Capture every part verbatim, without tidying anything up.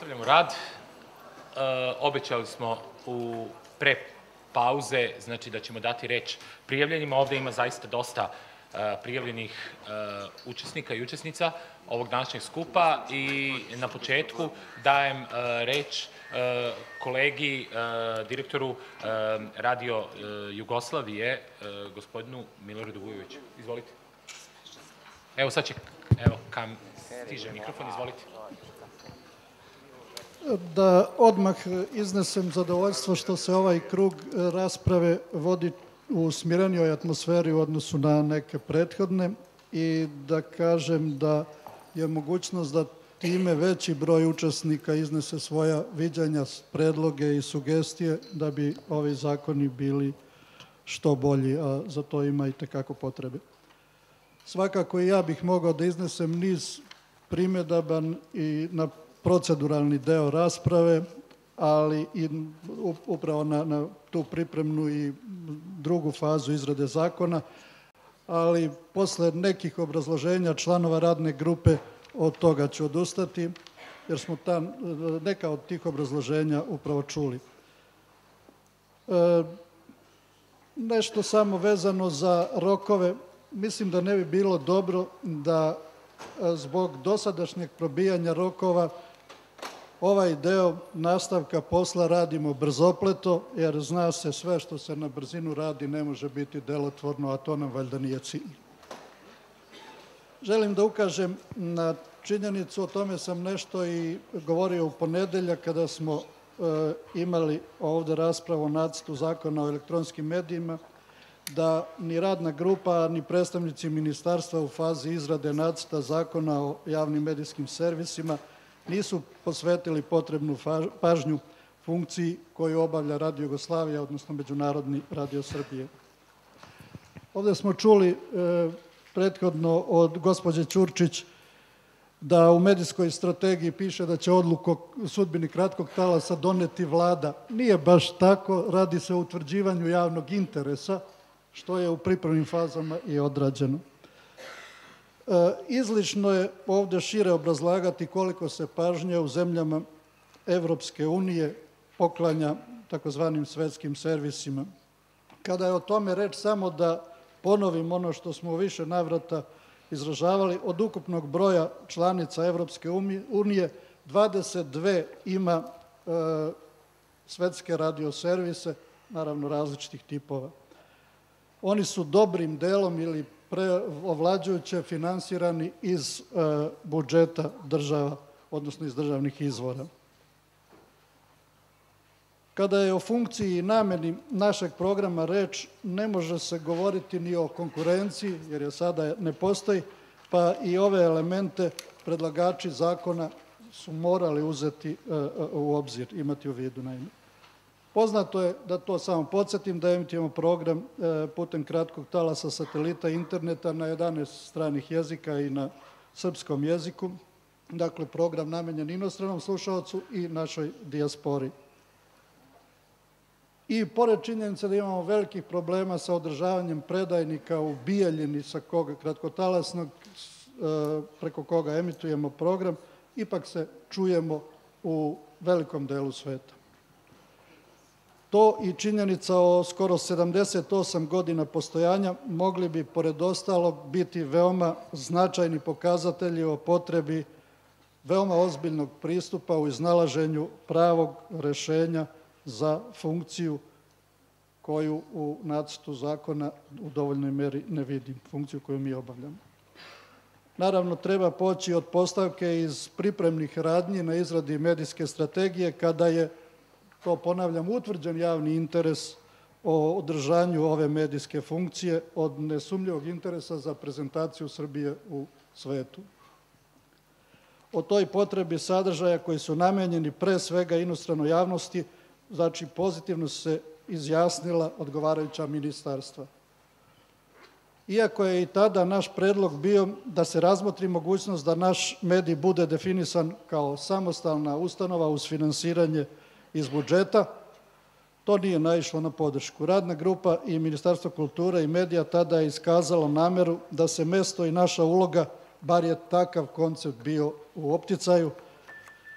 Nastavljamo rad. Obećali smo u pre pauze, znači da ćemo dati reč prijavljenima. Ovde ima zaista dosta prijavljenih učesnika i učesnica ovog današnjeg skupa i na početku dajem reč kolegi, direktoru Radio Jugoslavije, gospodinu Miloradu Vujoviću. Izvolite. Evo sad će, evo, kam stiže mikrofon, izvolite. Da odmah iznesem zadovoljstvo što se ovaj krug rasprave vodi u smirenijoj atmosferi u odnosu na neke prethodne i da kažem da je mogućnost da time veći broj učesnika iznese svoja viđanja, predloge i sugestije da bi ovi zakoni bili što bolji, a za to ima i tekako potrebe. Svakako i ja bih mogao da iznesem niz primjedaba i na proceduralni deo rasprave, ali i upravo na, na tu pripremnu i drugu fazu izrade zakona, ali posle nekih obrazloženja članova radne grupe od toga ću odustati, jer smo tam neka od tih obrazloženja upravo čuli. E, nešto samo vezano za rokove. Mislim da ne bi bilo dobro da zbog dosadašnjeg probijanja rokova ovaj deo nastavka posla radimo brzopleto, jer zna se sve što se na brzinu radi ne može biti delotvorno, a to nam valjda nije cilj. Želim da ukažem na činjenicu, o tome sam nešto i govorio u ponedeljak kada smo e, imali ovde raspravu o nacrtu zakona o elektronskim medijima, da ni radna grupa, ni predstavnici ministarstva u fazi izrade nacrta zakona o javnim medijskim servisima nisu posvetili potrebnu pažnju funkciji koju obavlja Radio Jugoslavija, odnosno Međunarodni Radio Srbije. Ovde smo čuli e, prethodno od gospođe Ćurčić da u medijskoj strategiji piše da će odluku o sudbini kratkog talasa doneti vlada. Nije baš tako, radi se o utvrđivanju javnog interesa, što je u pripremnim fazama i odrađeno. E, izlično je ovde šire obrazlagati koliko se pažnje u zemljama Evropske unije poklanja takozvanim svetskim servisima. Kada je o tome reč, samo da ponovim ono što smo u više navrata izražavali, od ukupnog broja članica Evropske unije, dvadeset dve ima e, svetske radioservise, naravno različitih tipova. Oni su dobrim delom ili preovlađujuće finansirani iz e, budžeta država, odnosno iz državnih izvora. Kada je o funkciji i nameni našeg programa reč, ne može se govoriti ni o konkurenciji, jer je sada ne postoji, pa i ove elemente predlagači zakona su morali uzeti e, u obzir, imati u vidu naime. Poznato je, da to samo podsjetim, da emitujemo program putem kratkog talasa satelita i interneta na jedanaest stranih jezika i na srpskom jeziku. Dakle, program namenjen inostranom slušalcu i našoj dijaspori. I pored činjenice da imamo velikih problema sa održavanjem predajnika u Bijeljini, sa koga kratkotalasnog, preko koga emitujemo program, ipak se čujemo u velikom delu sveta. To i činjenica o skoro sedamdeset osam godina postojanja mogli bi, pored ostalog, biti veoma značajni pokazatelji o potrebi veoma ozbiljnog pristupa u iznalaženju pravog rešenja za funkciju koju u nacrtu zakona u dovoljnoj meri ne vidim, funkciju koju mi obavljamo. Naravno, treba poći od postavke iz pripremnih radnji na izradi medijske strategije kada je, to ponavljam, utvrđen javni interes o održanju ove medijske funkcije od nesumnjivog interesa za prezentaciju Srbije u svetu. O toj potrebi sadržaja koji su namenjeni pre svega inostranoj javnosti, znači pozitivno se izjasnila odgovarajuća ministarstva. Iako je i tada naš predlog bio da se razmotri mogućnost da naš medij bude definisan kao samostalna ustanova uz finansiranje iz budžeta, to nije naišlo na podršku. Radna grupa i Ministarstvo kulture i medija tada je iskazalo nameru da se mesto i naša uloga, bar je takav koncept bio u opticaju,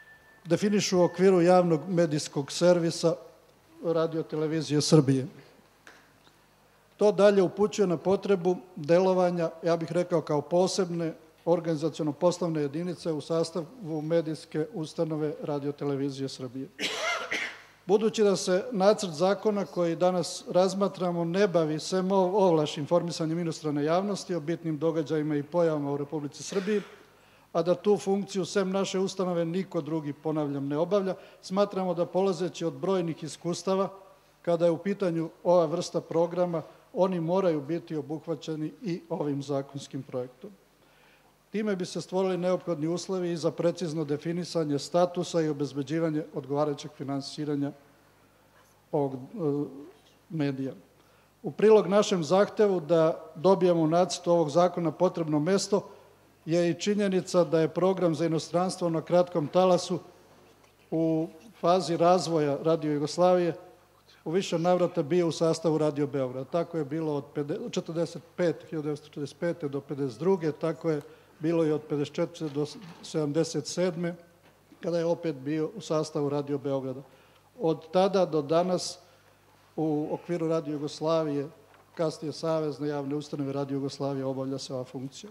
definišu u okviru javnog medijskog servisa Radio-televizije Srbije. To dalje upućuje na potrebu delovanja, ja bih rekao, kao posebne organizaciono-poslovne jedinice u sastavu medijske ustanove Radio-televizije Srbije. Budući da se nacrt zakona koji danas razmatramo ne bavi sem ovlaš informisanjem inostrane javnosti o bitnim događajima i pojavama u Republici Srbiji, a da tu funkciju sem naše ustanove niko drugi, ponavljam, ne obavlja, smatramo da polazeći od brojnih iskustava, kada je u pitanju ova vrsta programa, oni moraju biti obuhvaćeni i ovim zakonskim projektom. Time bi se stvorili neophodni uslovi i za precizno definisanje statusa i obezbeđivanje odgovarajućeg finansiranja ovog medija. U prilog našem zahtevu da dobijemo u nacrtu ovog zakona potrebno mesto je i činjenica da je program za inostranstvo na kratkom talasu u fazi razvoja Radio Jugoslavije u više navrata bio u sastavu Radio Beograd. Tako je bilo od hiljadu devetsto četrdeset pete do pedeset druge, tako je bilo i od pedeset četvrte do sedamdeset sedme kada je opet bio u sastavu Radio Beograda. Od tada do danas u okviru Radio Jugoslavije, kasnije Savezne javne ustanove Radio Jugoslavije, obavlja se ova funkcija.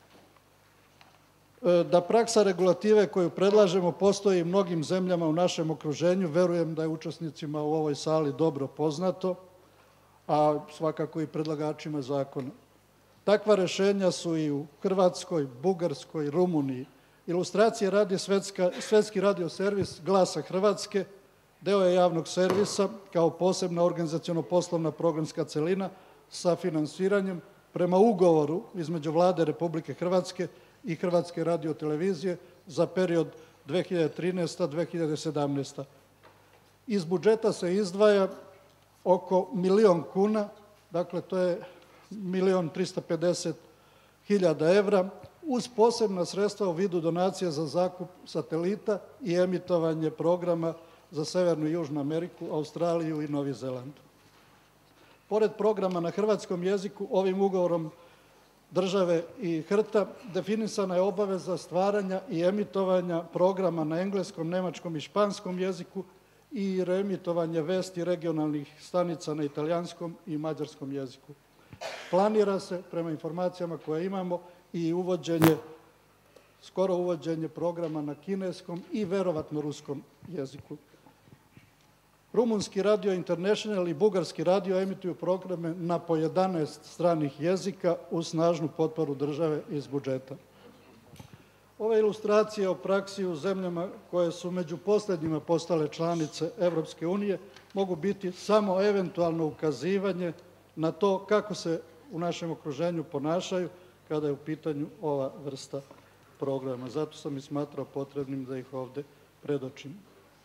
Da praksa regulative koju predlažemo postoji u mnogim zemljama u našem okruženju, verujem da je učesnicima u ovoj sali dobro poznato, a svakako i predlagačima zakona. Takva rešenja su i u Hrvatskoj, Bugarskoj, Rumuniji. Ilustracije radi svetski radio servis Glasa Hrvatske, deo je javnog servisa kao posebna organizaciono-poslovna programska celina sa finansiranjem prema ugovoru između Vlade Republike Hrvatske i Hrvatske radio-televizije za period dve hiljade trinaesta do dve hiljade sedamnaeste. Iz budžeta se izdvaja oko milion kuna, dakle to je milion trista pedeset hiljada evra, uz posebna sredstva u vidu donacija za zakup satelita i emitovanje programa za Severnu i Južnu Ameriku, Australiju i Novi Zeland. Pored programa na hrvatskom jeziku, ovim ugovorom države i H R T-a definisana je obaveza stvaranja i emitovanja programa na engleskom, nemačkom i španskom jeziku i reemitovanje vesti regionalnih stanica na italijanskom i mađarskom jeziku. Planira se, prema informacijama koje imamo, i uvođenje, skoro uvođenje programa na kineskom i verovatno ruskom jeziku. Rumunski Radio International i Bugarski radio emituju programe na po jedanaest stranih jezika uz snažnu potporu države iz budžeta. Ove ilustracije o praksi u zemljama koje su među poslednjima postale članice Evropske unije mogu biti samo eventualno ukazivanje na to kako se u našem okruženju ponašaju kada je u pitanju ova vrsta programa. Zato sam i smatrao potrebnim da ih ovde predočim.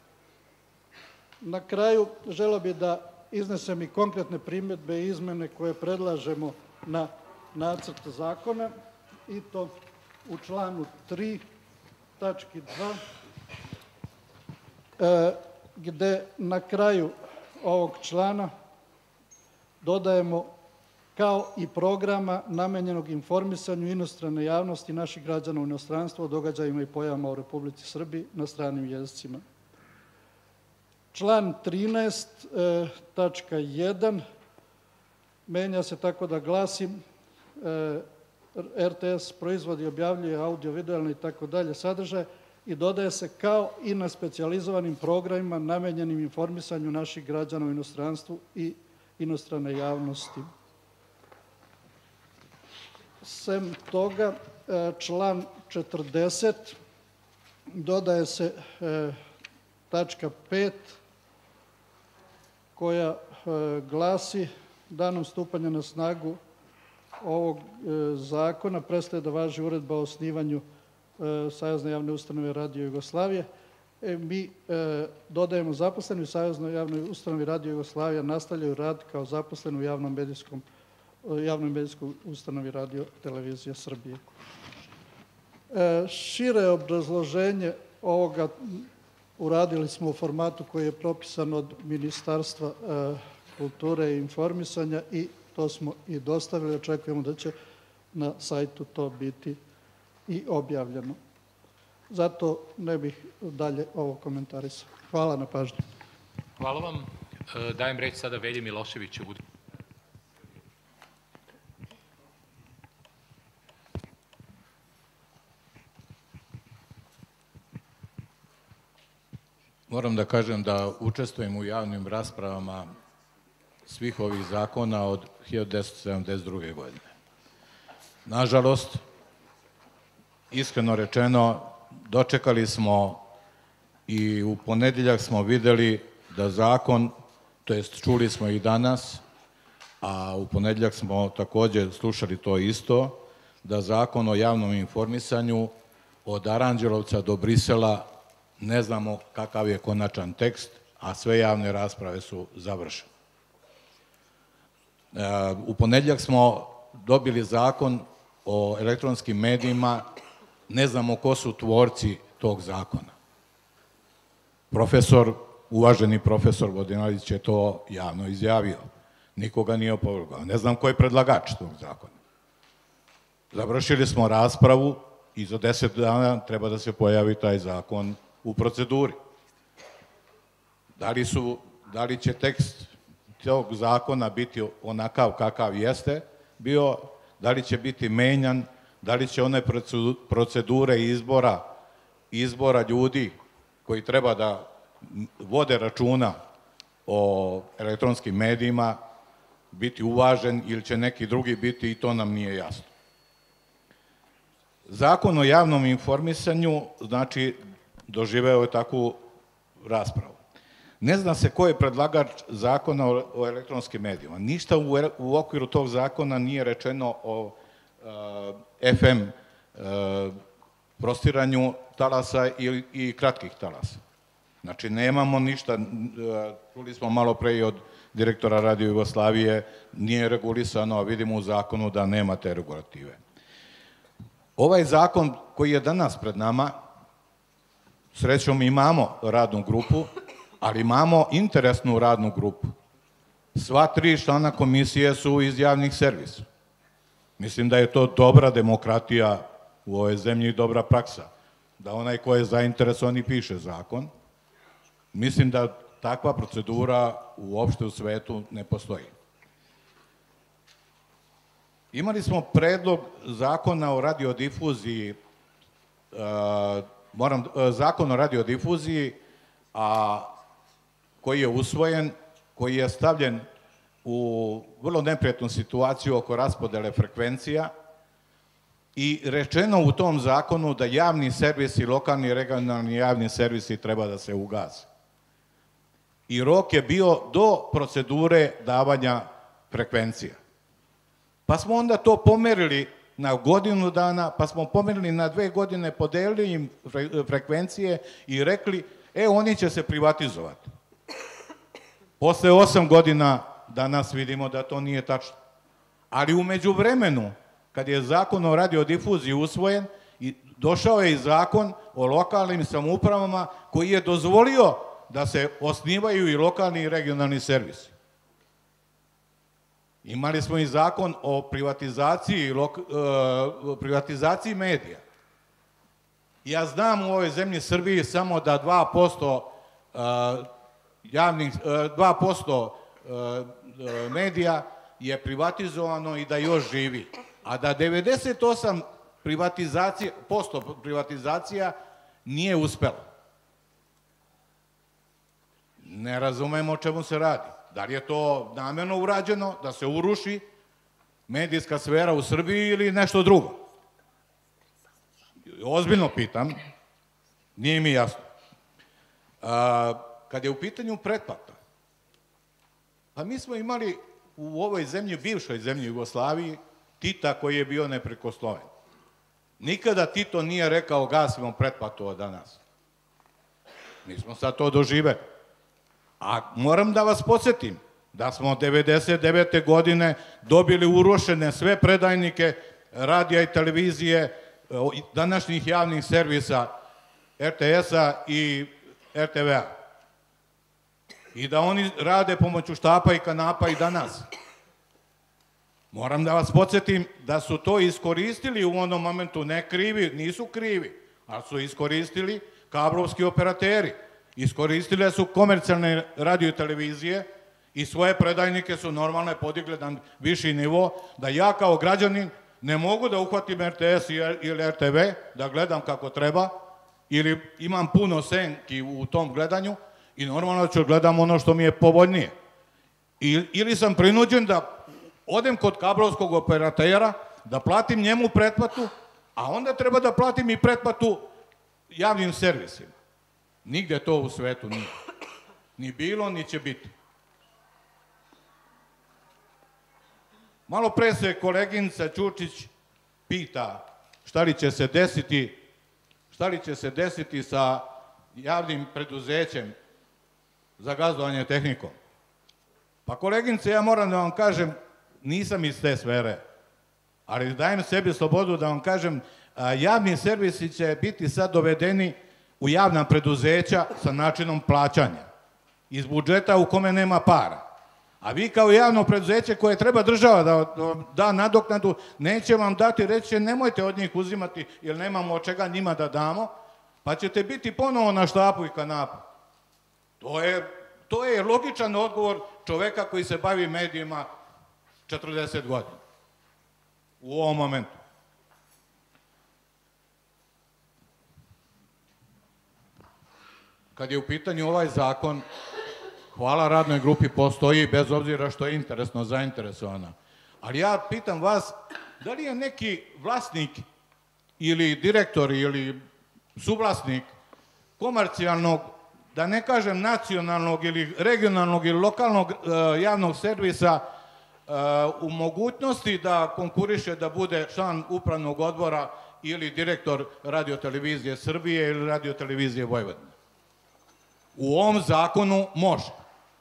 Na kraju želeo bih da iznesem i konkretne primjedbe i izmene koje predlažemo na nacrt zakona, i to u članu tri, tački dva, gde na kraju ovog člana dodajemo kao i programa namenjenog informisanju inostrane javnosti naših građana u inostranstvu o događajima i pojavama u Republici Srbiji na stranim jezicima. Član trinaest, tačka jedan, menja se tako da glasi R T S proizvodi, objavljuje audio-vizualne i tako dalje sadržaje i dodaje se kao i na specijalizovanim programima namenjenim informisanju naših građana u inostranstvu i inostrane javnosti. Sem toga, član četrdeset, dodaje se tačka pet, koja glasi: danom stupanja na snagu ovog zakona prestaje da važi uredba o osnivanju Savezne javne ustanove Radio Jugoslavije. Mi dodajemo zaposleni u Saveznoj javnoj ustanovi Radio Jugoslavije nastavljaju rad kao zaposleni u javnom medijskom javnoj medijskoj ustanovi Radio-televizija Srbije. Šire obrazloženje ovoga uradili smo u formatu koji je propisan od Ministarstva kulture i informisanja i to smo i dostavili. Očekujemo da će na sajtu to biti i objavljeno. Zato ne bih dalje ovo komentarisao. Hvala na pažnju. Hvala vam. Dajem reč sada Velji Miloševiću. Moram da kažem da učestvujem u javnim raspravama svih ovih zakona od hiljadu devetsto sedamdeset druge. godine. Nažalost, iskreno rečeno, dočekali smo i u ponedeljak smo videli da zakon, to jest čuli smo i danas, a u ponedeljak smo takođe slušali to isto, da zakon o javnom informisanju od Aranđelovca do Brisela ne znamo kakav je konačan tekst, a sve javne rasprave su završene. U ponedeljak smo dobili zakon o elektronskim medijima, ne znamo ko su tvorci tog zakona. Profesor, uvaženi profesor Vodinelić je to javno izjavio. Nikoga nije opovrgao. Ne znam ko je predlagač tog zakona. Završili smo raspravu i za deset dana treba da se pojavi taj zakon u proceduri. Da li, su, da li će tekst tog zakona biti onakav kakav jeste bio, da li će biti menjan, da li će one procedure izbora, izbora ljudi koji treba da vode računa o elektronskim medijima biti uvažen ili će neki drugi biti, i to nam nije jasno. Zakon o javnom informisanju, znači, doživeo je takvu raspravu. Ne zna se ko je predlagač zakona o elektronskim medijima. Ništa u okviru tog zakona nije rečeno o F M prostiranju talasa i kratkih talasa. Znači, nemamo ništa, čuli smo malo pre i od direktora Radio Jugoslavije, nije regulisano, a vidimo u zakonu da nema te regulative. Ovaj zakon koji je danas pred nama, srećom imamo radnu grupu, ali imamo interesnu radnu grupu. Sva tri člana komisije su iz javnih servisa. Mislim da je to dobra demokratija u ovoj zemlji i dobra praksa. Da onaj ko je zainteresovan i piše zakon. Mislim da takva procedura uopšte u svetu ne postoji. Imali smo predlog zakona o radiodifuziji, moram, zakon o radiodifuziji, a koji je usvojen, koji je stavljen u vrlo neprijatnu situaciju oko raspodele frekvencija i rečeno u tom zakonu da javni servisi, lokalni i regionalni javni servisi treba da se ugase. I rok je bio do procedure davanja frekvencija. Pa smo onda to pomerili na godinu dana, pa smo pomerili na dve godine, podelili im frekvencije i rekli, e, oni će se privatizovati. Posle osam godina danas vidimo da to nije tačno. Ali u međuvremenu, kad je zakon o radiodifuziji usvojen, došao je i zakon o lokalnim samoupravama koji je dozvolio da se osnivaju i lokalni i regionalni servisi. Imali smo i zakon o privatizaciji, privatizaciji medija. Ja znam u ovoj zemlji Srbiji samo da dva posto javnih, dva posto medija je privatizovano i da još živi, a da devedeset osam posto privatizacija nije uspelo. Ne razumemo o čemu se radi. Da li je to namerno urađeno, da se uruši medijska sfera u Srbiji ili nešto drugo? Ozbiljno pitam, nije mi jasno. Kad je u pitanju pretplata, pa mi smo imali u ovoj zemlji, bivšoj zemlji Jugoslaviji, Tita koji je bio neprikosnoven. Nikada Tito nije rekao gasimo pretplatu od danas. Nismo sad to doživeli. A moram da vas podsjetim da smo devedeset devete. godine dobili urušene sve predajnike radija i televizije, današnjih javnih servisa R T S-a i R T V-a. I da oni rade pomoću štapa i kanapa i danas. Moram da vas podsjetim da su to iskoristili u onom momentu, ne krivi, nisu krivi, ali su iskoristili kablovski operateri. Iskoristile su komercijalne radio i televizije i svoje predajnike su normalne podigli na viši nivo, da ja kao građanin ne mogu da uhvatim R T S ili R T V, da gledam kako treba, ili imam puno senki u tom gledanju i normalno ću gledam ono što mi je povoljnije. Ili sam prinuđen da odem kod kablovskog operatera, da platim njemu pretplatu, a onda treba da platim i pretplatu javnim servisima. Nigde to u svetu nije. Ni bilo, ni će biti. Malo pre se koleginica Ćurčić pita šta li će se desiti, šta li će se desiti sa javnim preduzećem za gazdovanje tehnikom. Pa koleginice, ja moram da vam kažem, nisam iz te sfere, ali dajem sebi slobodu da vam kažem, javni servisi će biti sad dovedeni u javna preduzeća sa načinom plaćanja iz budžeta u kome nema para. A vi kao javno preduzeće koje treba država da da nadoknadu, neće vam dati, reći nemojte od njih uzimati jer nemamo od čega njima da damo, pa ćete biti ponovo na štapu i kanapu. To je, to je logičan odgovor čoveka koji se bavi medijima četrdeset godina u ovom momentu. Kad je u pitanju ovaj zakon, hvala radnoj grupi, postoji, bez obzira što je interesno zainteresovana. Ali ja pitam vas, da li je neki vlasnik ili direktor ili suvlasnik komercijalnog, da ne kažem nacionalnog ili regionalnog ili lokalnog javnog servisa u mogućnosti da konkuriše da bude član upravnog odbora ili direktor Radio-televizije Srbije ili Radio-televizije Vojvodine? U ovom zakonu može.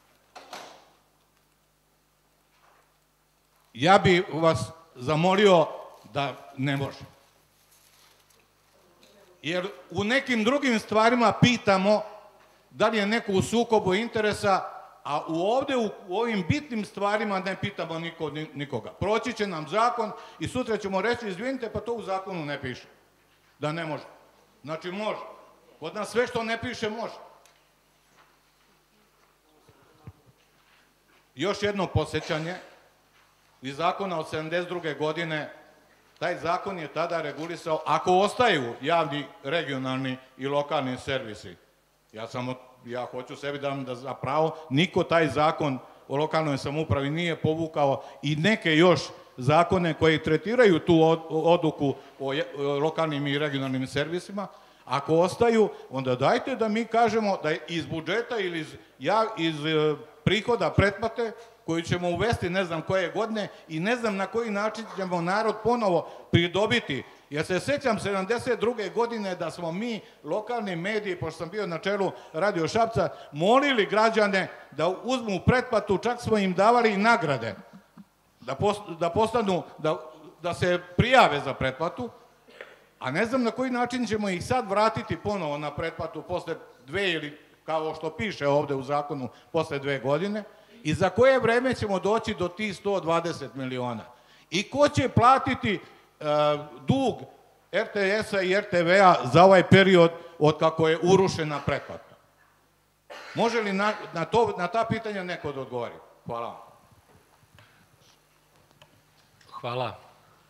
Ja bih vas zamolio da ne može. Jer u nekim drugim stvarima pitamo da li je neko u sukobu interesa, a ovde u ovim bitnim stvarima ne pitamo nikoga. Proći će nam zakon i sutra ćemo reći, izvinite, pa to u zakonu ne piše. Da ne može. Znači može. Kod nas sve što ne piše može. Još jedno podsjećanje, iz zakona od sedamdeset druge godine, taj zakon je tada regulisao, ako ostaju javni, regionalni i lokalni servisi, ja samo, ja hoću sebi da vam da zapravo, niko taj zakon o lokalnoj samoupravi nije povukao i neke još zakone koji tretiraju tu odluku o lokalnim i regionalnim servisima, ako ostaju, onda dajte da mi kažemo da iz budžeta ili iz prihoda pretplate, koju ćemo uvesti ne znam koje godine i ne znam na koji način ćemo narod ponovo pridobiti. Jer se sećam sedamdeset druge godine da smo mi, lokalni mediji, pošto sam bio na čelu Radio Šapca, molili građane da uzmu pretplatu, čak smo im davali i nagrade, da postanu, da se prijave za pretplatu, a ne znam na koji način ćemo ih sad vratiti ponovo na pretplatu posle dve ili, kao što piše ovde u zakonu, posle dve godine, i za koje vreme ćemo doći do tih sto dvadeset miliona. I ko će platiti dug R T S-a i R T V-a za ovaj period od kako je urušena pretplata? Može li na ta pitanja neko da odgovori? Hvala vam. Hvala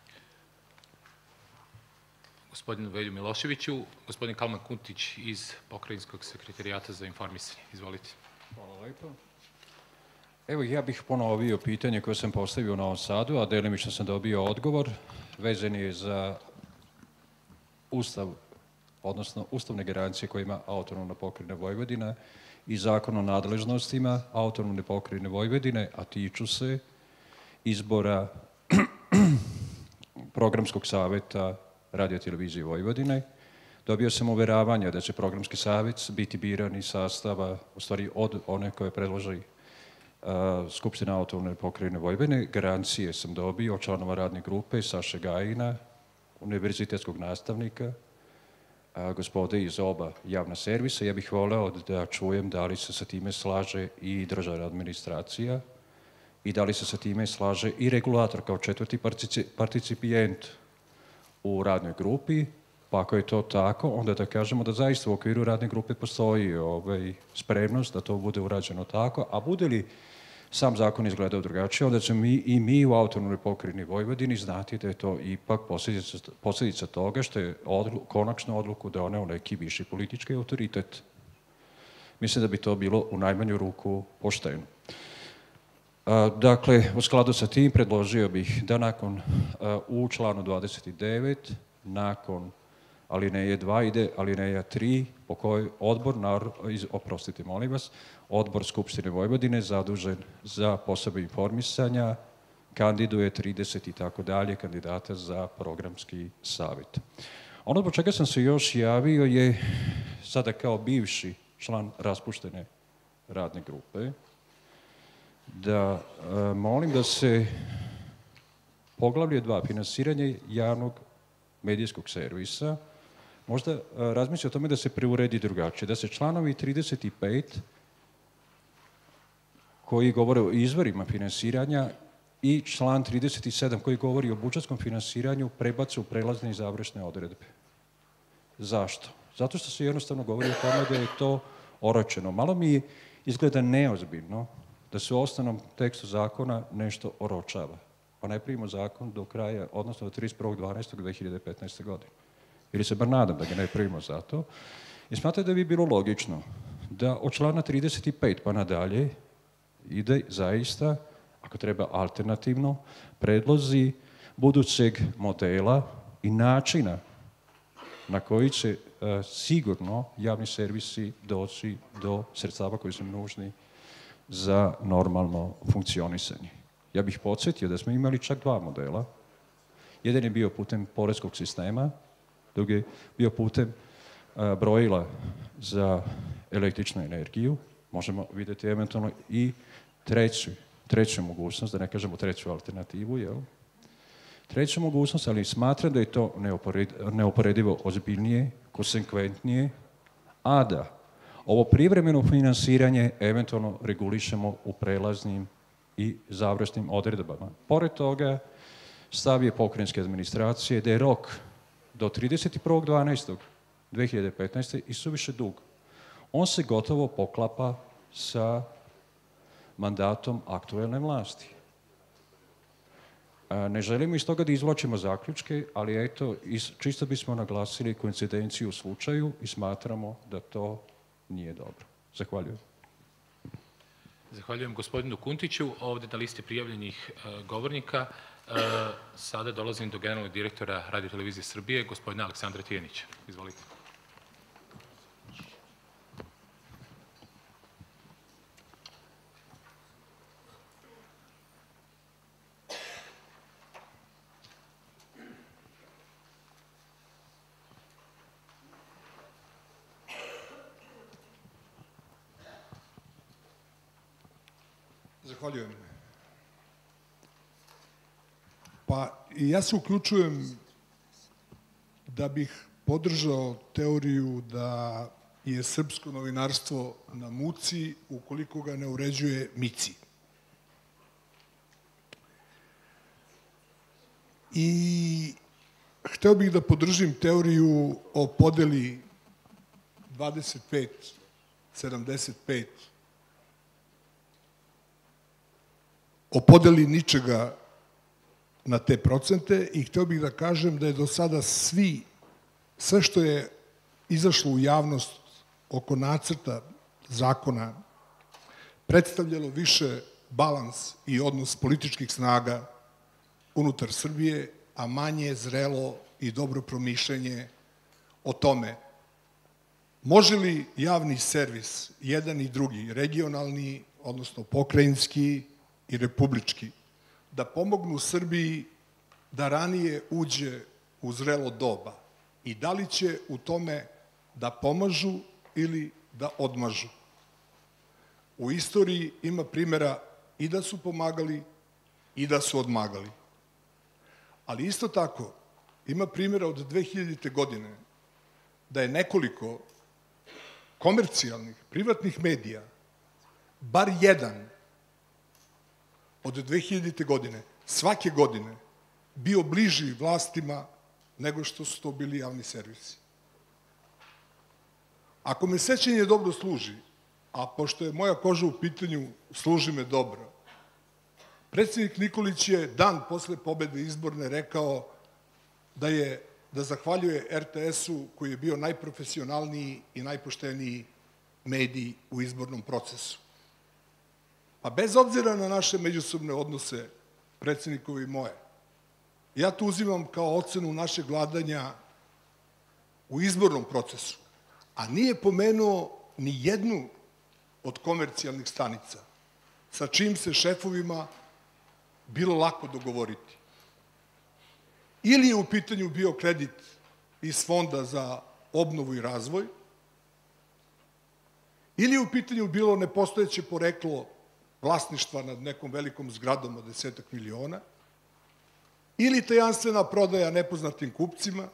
gospodinu Velju Miloševiću. Gospodin Kalman Kuntić iz Pokrajinskog sekretarijata za informisanje. Izvolite. Hvala lepo. Evo, ja bih ponovio pitanje koje sam postavio u Novom Sadu, a delimično sam dobio odgovor. Vezan je za Ustav, odnosno ustavne garancije koje ima Autonomna pokrajina Vojvodina i zakon o nadležnostima Autonomne pokrajine Vojvodine, a tiču se izbora programskog saveta Radio-televizije Vojvodine. Dobio sam uveravanje da će programski savet biti biran iz sastava, u stvari od one koje predloži Skupština Autonomne pokrajine Vojvodine. Garancije sam dobio od članova radne grupe Saše Gajina, univerzitetskog nastavnika, gospode iz oba javna servisa. Ja bih voleo da čujem da li se sa time slaže i državna administracija i da li se sa time slaže i regulator kao četvrti participijent u radnoj grupi Pa ako je to tako, onda da kažemo da zaista u okviru radne grupe postoji ovaj, spremnost da to bude urađeno tako, a bude li sam zakon izgledao drugačije, onda ćemo mi, i mi u autonomnoj pokrajini Vojvodini znati da je to ipak posljedica, posljedica toga što je odlu, konačnu odluku doneo neki viši politički autoritet. Mislim da bi to bilo u najmanju ruku pošteno. Dakle, u skladu sa tim predložio bih da nakon, u članu dvadeset devet, nakon alineje dva ide alineja tri, po kojoj odbor, oprostite, molim vas, odbor Skupštine Vojvodine zadužen za poslove informisanja kandiduje trideset i tako dalje kandidata za programski savjet. Ono po čega sam se još javio je, sada kao bivši član raspuštene radne grupe, da e, molim da se poglavlje dva, finansiranje javnog medijskog servisa, možda e, razmisli o tome da se preuredi drugačije, da se članovi trideset pet koji govore o izvorima finansiranja i član trideset sedam koji govori o budžetskom finansiranju prebace u prelazne i završne odredbe. Zašto? Zato što se jednostavno govori o tome da je to oročeno. Malo mi izgleda neozbiljno da se u osnovnom tekstu zakona nešto oročava, pa ne primimo zakon do kraja, odnosno do trideset prvog dvanaestog dve hiljade petnaeste. godine. Ili se bar nadam da ga ne primimo zato. I smatram da bi bilo logično da od člana trideset pet pa nadalje ide zaista, ako treba alternativno, predlozi budućeg modela i načina na koji će e, sigurno javni servisi doći do sredstava koji su nužni za normalno funkcionisanje. Ja bih podsjetio da smo imali čak dva modela. Jedan je bio putem poreskog sistema, drugi je bio putem a, brojila za električnu energiju. Možemo vidjeti eventualno i treću, treću mogućnost, da ne kažemo treću alternativu, jel? Treća mogućnost, ali smatram da je to neuporedivo ozbiljnije, konsekventnije, a da ovo privremeno finansiranje eventualno regulišemo u prelaznim i završnim odredbama. Pored toga, stav je pokrajinske administracije da je rok do trideset prvog dvanaestog dve hiljade petnaeste. i suviše dug. On se gotovo poklapa sa mandatom aktuelne vlasti. Ne želimo iz toga da izvlačimo zaključke, ali eto, čisto bismo naglasili koincidenciju u slučaju i smatramo da to nije dobro. Zahvaljujem. Zahvaljujem gospodinu Kuntiću. Ovde na listi prijavljenih e, govornika e, sada dolazim do generalnog direktora Radio televizije Srbije, gospodina Aleksandra Tijanića. Izvolite. Zahvaljujem. Pa i ja se uključujem da bih podržao teoriju da je srpsko novinarstvo na muci ukoliko ga ne uređuje mici. I hteo bih da podržim teoriju o podeli dvadeset pet sedamdeset pet, o podeli ničega na te procente i hteo bih da kažem da je do sada svi, sve što je izašlo u javnost oko nacrta zakona predstavljalo više balans i odnos političkih snaga unutar Srbije, a manje zrelo i dobro promišljanje o tome može li javni servis, jedan i drugi, regionalni, odnosno pokrajinski i republički, da pomognu Srbiji da ranije uđe u zrelo doba i da li će u tome da pomažu ili da odmažu. U istoriji ima primjera i da su pomagali i da su odmagali. Ali isto tako ima primjera od dve hiljadite. godine da je nekoliko komercijalnih, privatnih medija, bar jedan od dve hiljadite. godine, svake godine bio bliži vlastima nego što su to bili javni servisi. Ako me sećanje dobro služi, a pošto je moja koža u pitanju, služi me dobro, predsjednik Nikolić je dan posle pobede izborne rekao da je da zahvaljuje er te esu koji je bio najprofesionalniji i najpošteniji medij u izbornom procesu. Pa bez obzira na naše međusobne odnose, predsjednikovi i moje, ja to uzimam kao ocenu našeg vladanja u izbornom procesu, a nije pomenuo ni jednu od komercijalnih stanica sa čim se šefovima bilo lako dogovoriti. Ili je u pitanju bio kredit iz Fonda za obnovu i razvoj, ili je u pitanju bilo nepostojeće poreklo vlasništva nad nekom velikom zgradom od desetak miliona, ili tajanstvena prodaja nepoznatim kupcima,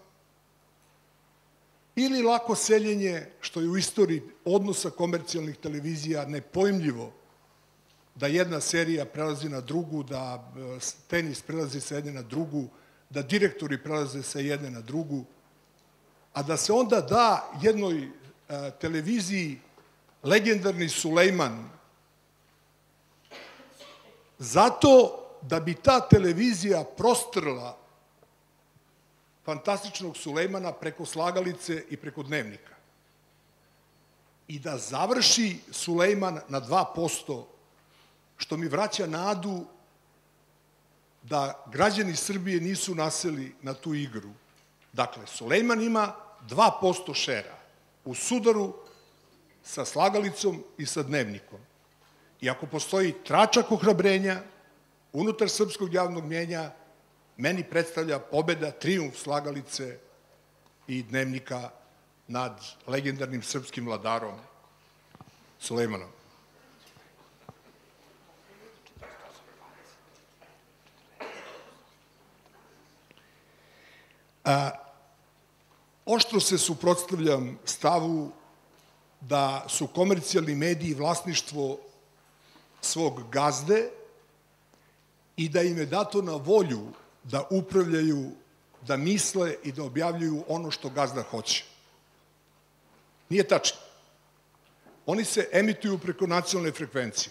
ili lako seljenje, što je u istoriji odnosa komercijalnih televizija nepojmljivo, da jedna serija prelazi na drugu, da tenis prelazi sa jedne na drugu, da direktori prelaze sa jedne na drugu, a da se onda da jednoj televiziji legendarni Sulejman zato da bi ta televizija prostrla fantastičnog Sulejmana preko slagalice i preko dnevnika i da završi Sulejman na dva posto, što mi vraća nadu da građani Srbije nisu naseli na tu igru. Dakle, Sulejman ima dva posto šera u sudaru sa slagalicom i sa dnevnikom. I ako postoji tračak ohrabrenja unutar srpskog javnog mnjenja, meni predstavlja pobeda, trijumf slagalice i dnevnika nad legendarnim srpskim vladarom Sulejmanom. A, oštro se suprotstavljam stavu da su komercijalni mediji vlasništvo svog gazde i da im je dato na volju da upravljaju, da misle i da objavljuju ono što gazda hoće. Nije tačno. Oni se emituju preko nacionalne frekvencije.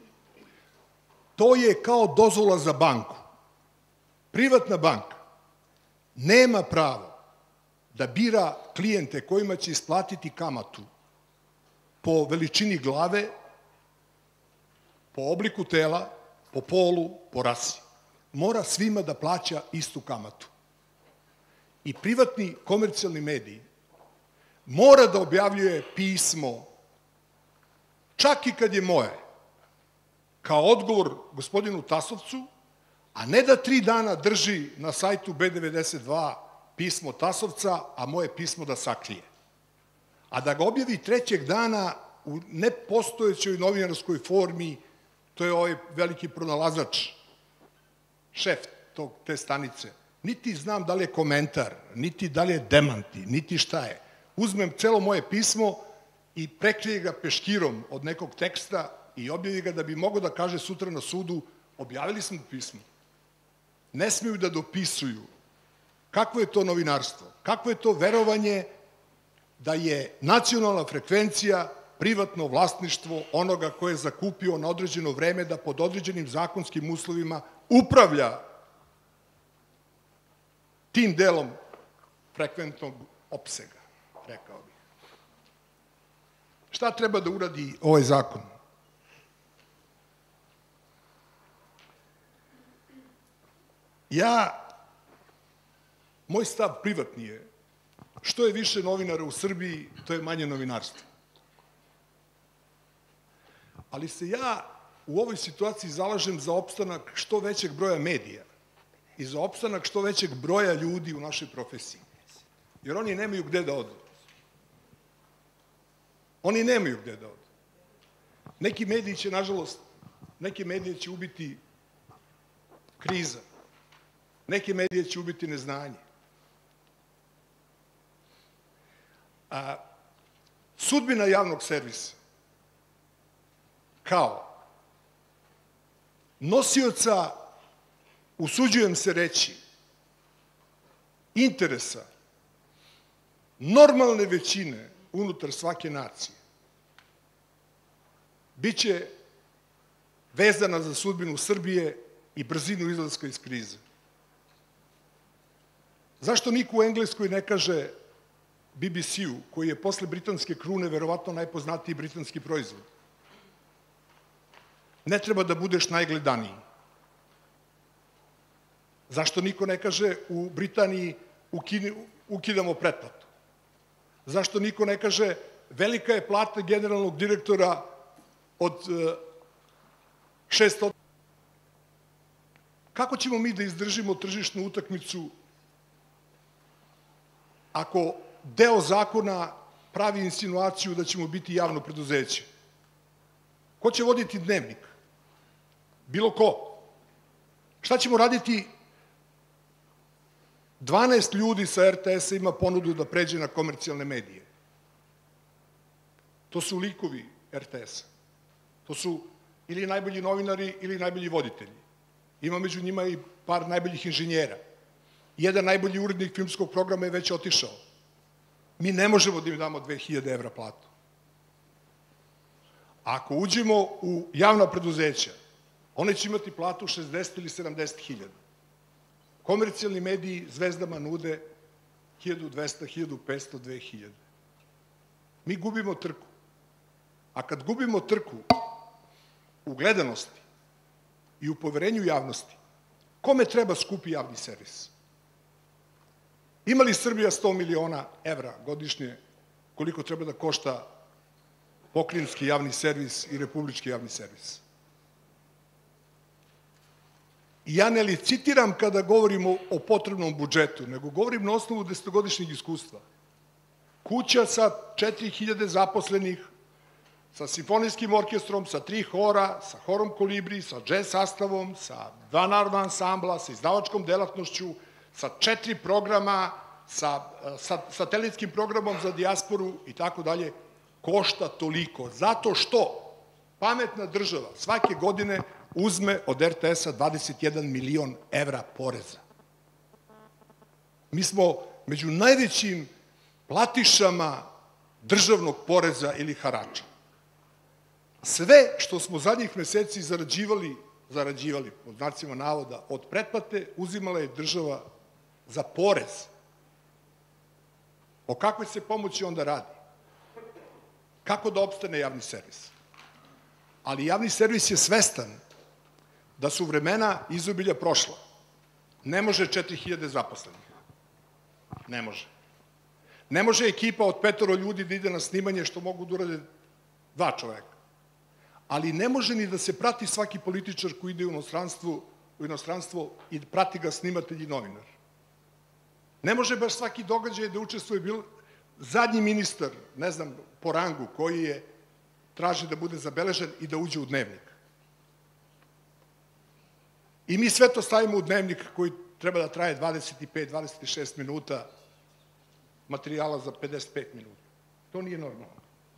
To je kao dozvola za banku. Privatna banka nema pravo da bira klijente kojima će isplatiti kamatu po veličini glave, po obliku tela, po polu, po rasi. Mora svima da plaća istu kamatu. I privatni komercijalni mediji mora da objavljuje pismo, čak i kad je moje, kao odgovor gospodinu Tasovcu, a ne da tri dana drži na sajtu be devedeset dva pismo Tasovca, a moje pismo da sakrije. A da ga objavi trećeg dana u nepostojećoj novinarskoj formi, to je ovaj veliki pronalazač, šef tog, te stanice. Niti znam da li je komentar, niti da li je demanti, niti šta je. Uzmem celo moje pismo i prekrije ga peškirom od nekog teksta i objavi ga da bi mogao da kaže sutra na sudu, objavili smo pismo. Ne smiju da dopisuju. Kakvo je to novinarstvo? Kakvo je to verovanje da je nacionalna frekvencija privatno vlasništvo onoga koje je zakupio na određeno vreme da pod određenim zakonskim uslovima upravlja tim delom frekventnog opsega, rekao bih. Šta treba da uradi ovaj zakon? Ja, moj stav privatni je, što je više novinara u Srbiji, to je manje novinarstva. Ali se ja u ovoj situaciji zalažem za opstanak što većeg broja medija i za opstanak što većeg broja ljudi u našoj profesiji. Jer oni nemaju gde da odu. Oni nemaju gde da odu. Neki mediji će, nažalost, neke medije će ubiti kriza. Neke medije će ubiti neznanje. A sudbina javnog servisa kao nosioca, usuđujem se reći, interesa normalne većine unutar svake nacije biće vezana za sudbinu Srbije i brzinu izlaska iz krize. Zašto niko u Engleskoj ne kaže B B C-u, koji je posle britanske krune verovatno najpoznatiji britanski proizvod? Ne treba da budeš najgledaniji. Zašto niko ne kaže u Britaniji ukidamo pretplatu? Zašto niko ne kaže velika je plata generalnog direktora od šeststo... Kako ćemo mi da izdržimo tržišnu utakmicu ako deo zakona pravi insinuaciju da ćemo biti javno preduzeće? Ko će voditi Dnevnik? Bilo ko. Šta ćemo raditi? dvanaest ljudi sa R T S-a ima ponudu da pređe na komercijalne medije. To su likovi R T S-a. To su ili najbolji novinari ili najbolji voditelji. Ima među njima i par najboljih inženjera. Jedan najbolji urednik filmskog programa je već otišao. Mi ne možemo da im damo dve hiljade evra platu. Ako uđemo u javna preduzeća, one će imati platu šezdeset ili sedamdeset hiljada. Komercijalni mediji zvezdama nude hiljadu dvesta, hiljadu petsto, dve hiljade. Mi gubimo trku. A kad gubimo trku u gledanosti i u poverenju javnosti, kome treba skupi javni servis? Ima li Srbija sto miliona evra godišnje koliko treba da košta pokrajinski javni servis i republički javni servis? I ja ne licitiram kada govorimo o potrebnom budžetu, nego govorim na osnovu desetogodišnjeg iskustva. Kuća sa četiri hiljade zaposlenih, sa simfonijskim orkestrom, sa tri hora, sa horom Kolibri, sa džez sastavom, sa dva narodna ansambla, sa izdavačkom delatnošću, sa četiri programa, sa satelitskim programom za dijasporu i tako dalje, košta toliko. Zato što pametna država svake godine uzme od R T S-a dvadeset jedan milion evra poreza. Mi smo među najvećim platišama državnog poreza ili harača. Sve što smo zadnjih meseci zarađivali, zarađivali, pod znacima navoda, od pretplate, uzimala je država za porez. O kakvoj se pomoći onda radi? Kako da opstane javni servis? Ali javni servis je svestan da su vremena izobilja prošla. Ne može četiri hiljade zaposlenih. Ne može. Ne može ekipa od petoro ljudi da ide na snimanje što mogu da urade dva čoveka. Ali ne može ni da se prati svaki političar koji ide u inostranstvo i prati ga snimatelj i novinar. Ne može baš svaki događaj da učestvuje. Zadnji ministar, ne znam, po rangu, koji je traži da bude zabeležen i da uđe u Dnevnik. I mi sve to stavimo u Dnevnik koji treba da traje dvadeset pet do dvadeset šest minuta, materijala za pedeset pet minuta. To nije normalno.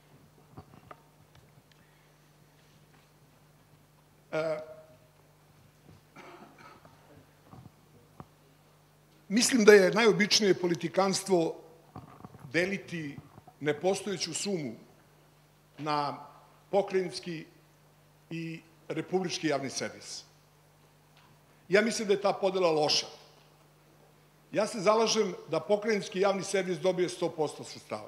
Mislim da je najobičnije politikanstvo deliti nepostojeću sumu na pokrajinski i republički javni servis. Ja mislim da je ta podela loša. Ja se zalažem da pokrajinski javni servis dobije sto posto sredstava.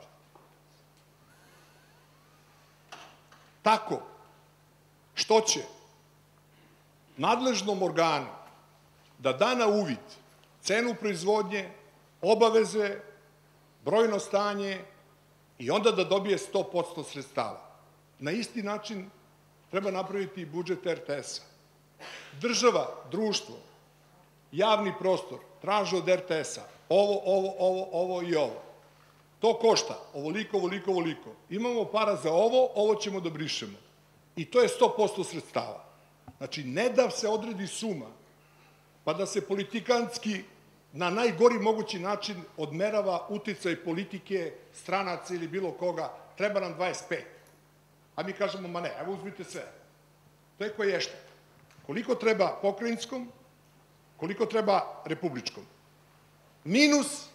Tako što će nadležnom organu da da na uvid cenu proizvodnje, obaveze, brojno stanje i onda da dobije sto posto sredstava. Na isti način treba napraviti i budžet R T S-a. Država, društvo, javni prostor traže od R T S-a ovo, ovo, ovo, ovo i ovo. To košta ovoliko, ovoliko, ovoliko. Imamo para za ovo, ovo ćemo da brišemo. I to je sto posto sredstava. Znači, ne da se odredi suma, pa da se politikanski na najgori mogući način odmerava uticaj politike, stranaca ili bilo koga, treba nam dvadeset pet. A mi kažemo, ma ne, evo uzmite sve. To je koješta. Koliko treba pokrajinskom, koliko treba republičkom. minus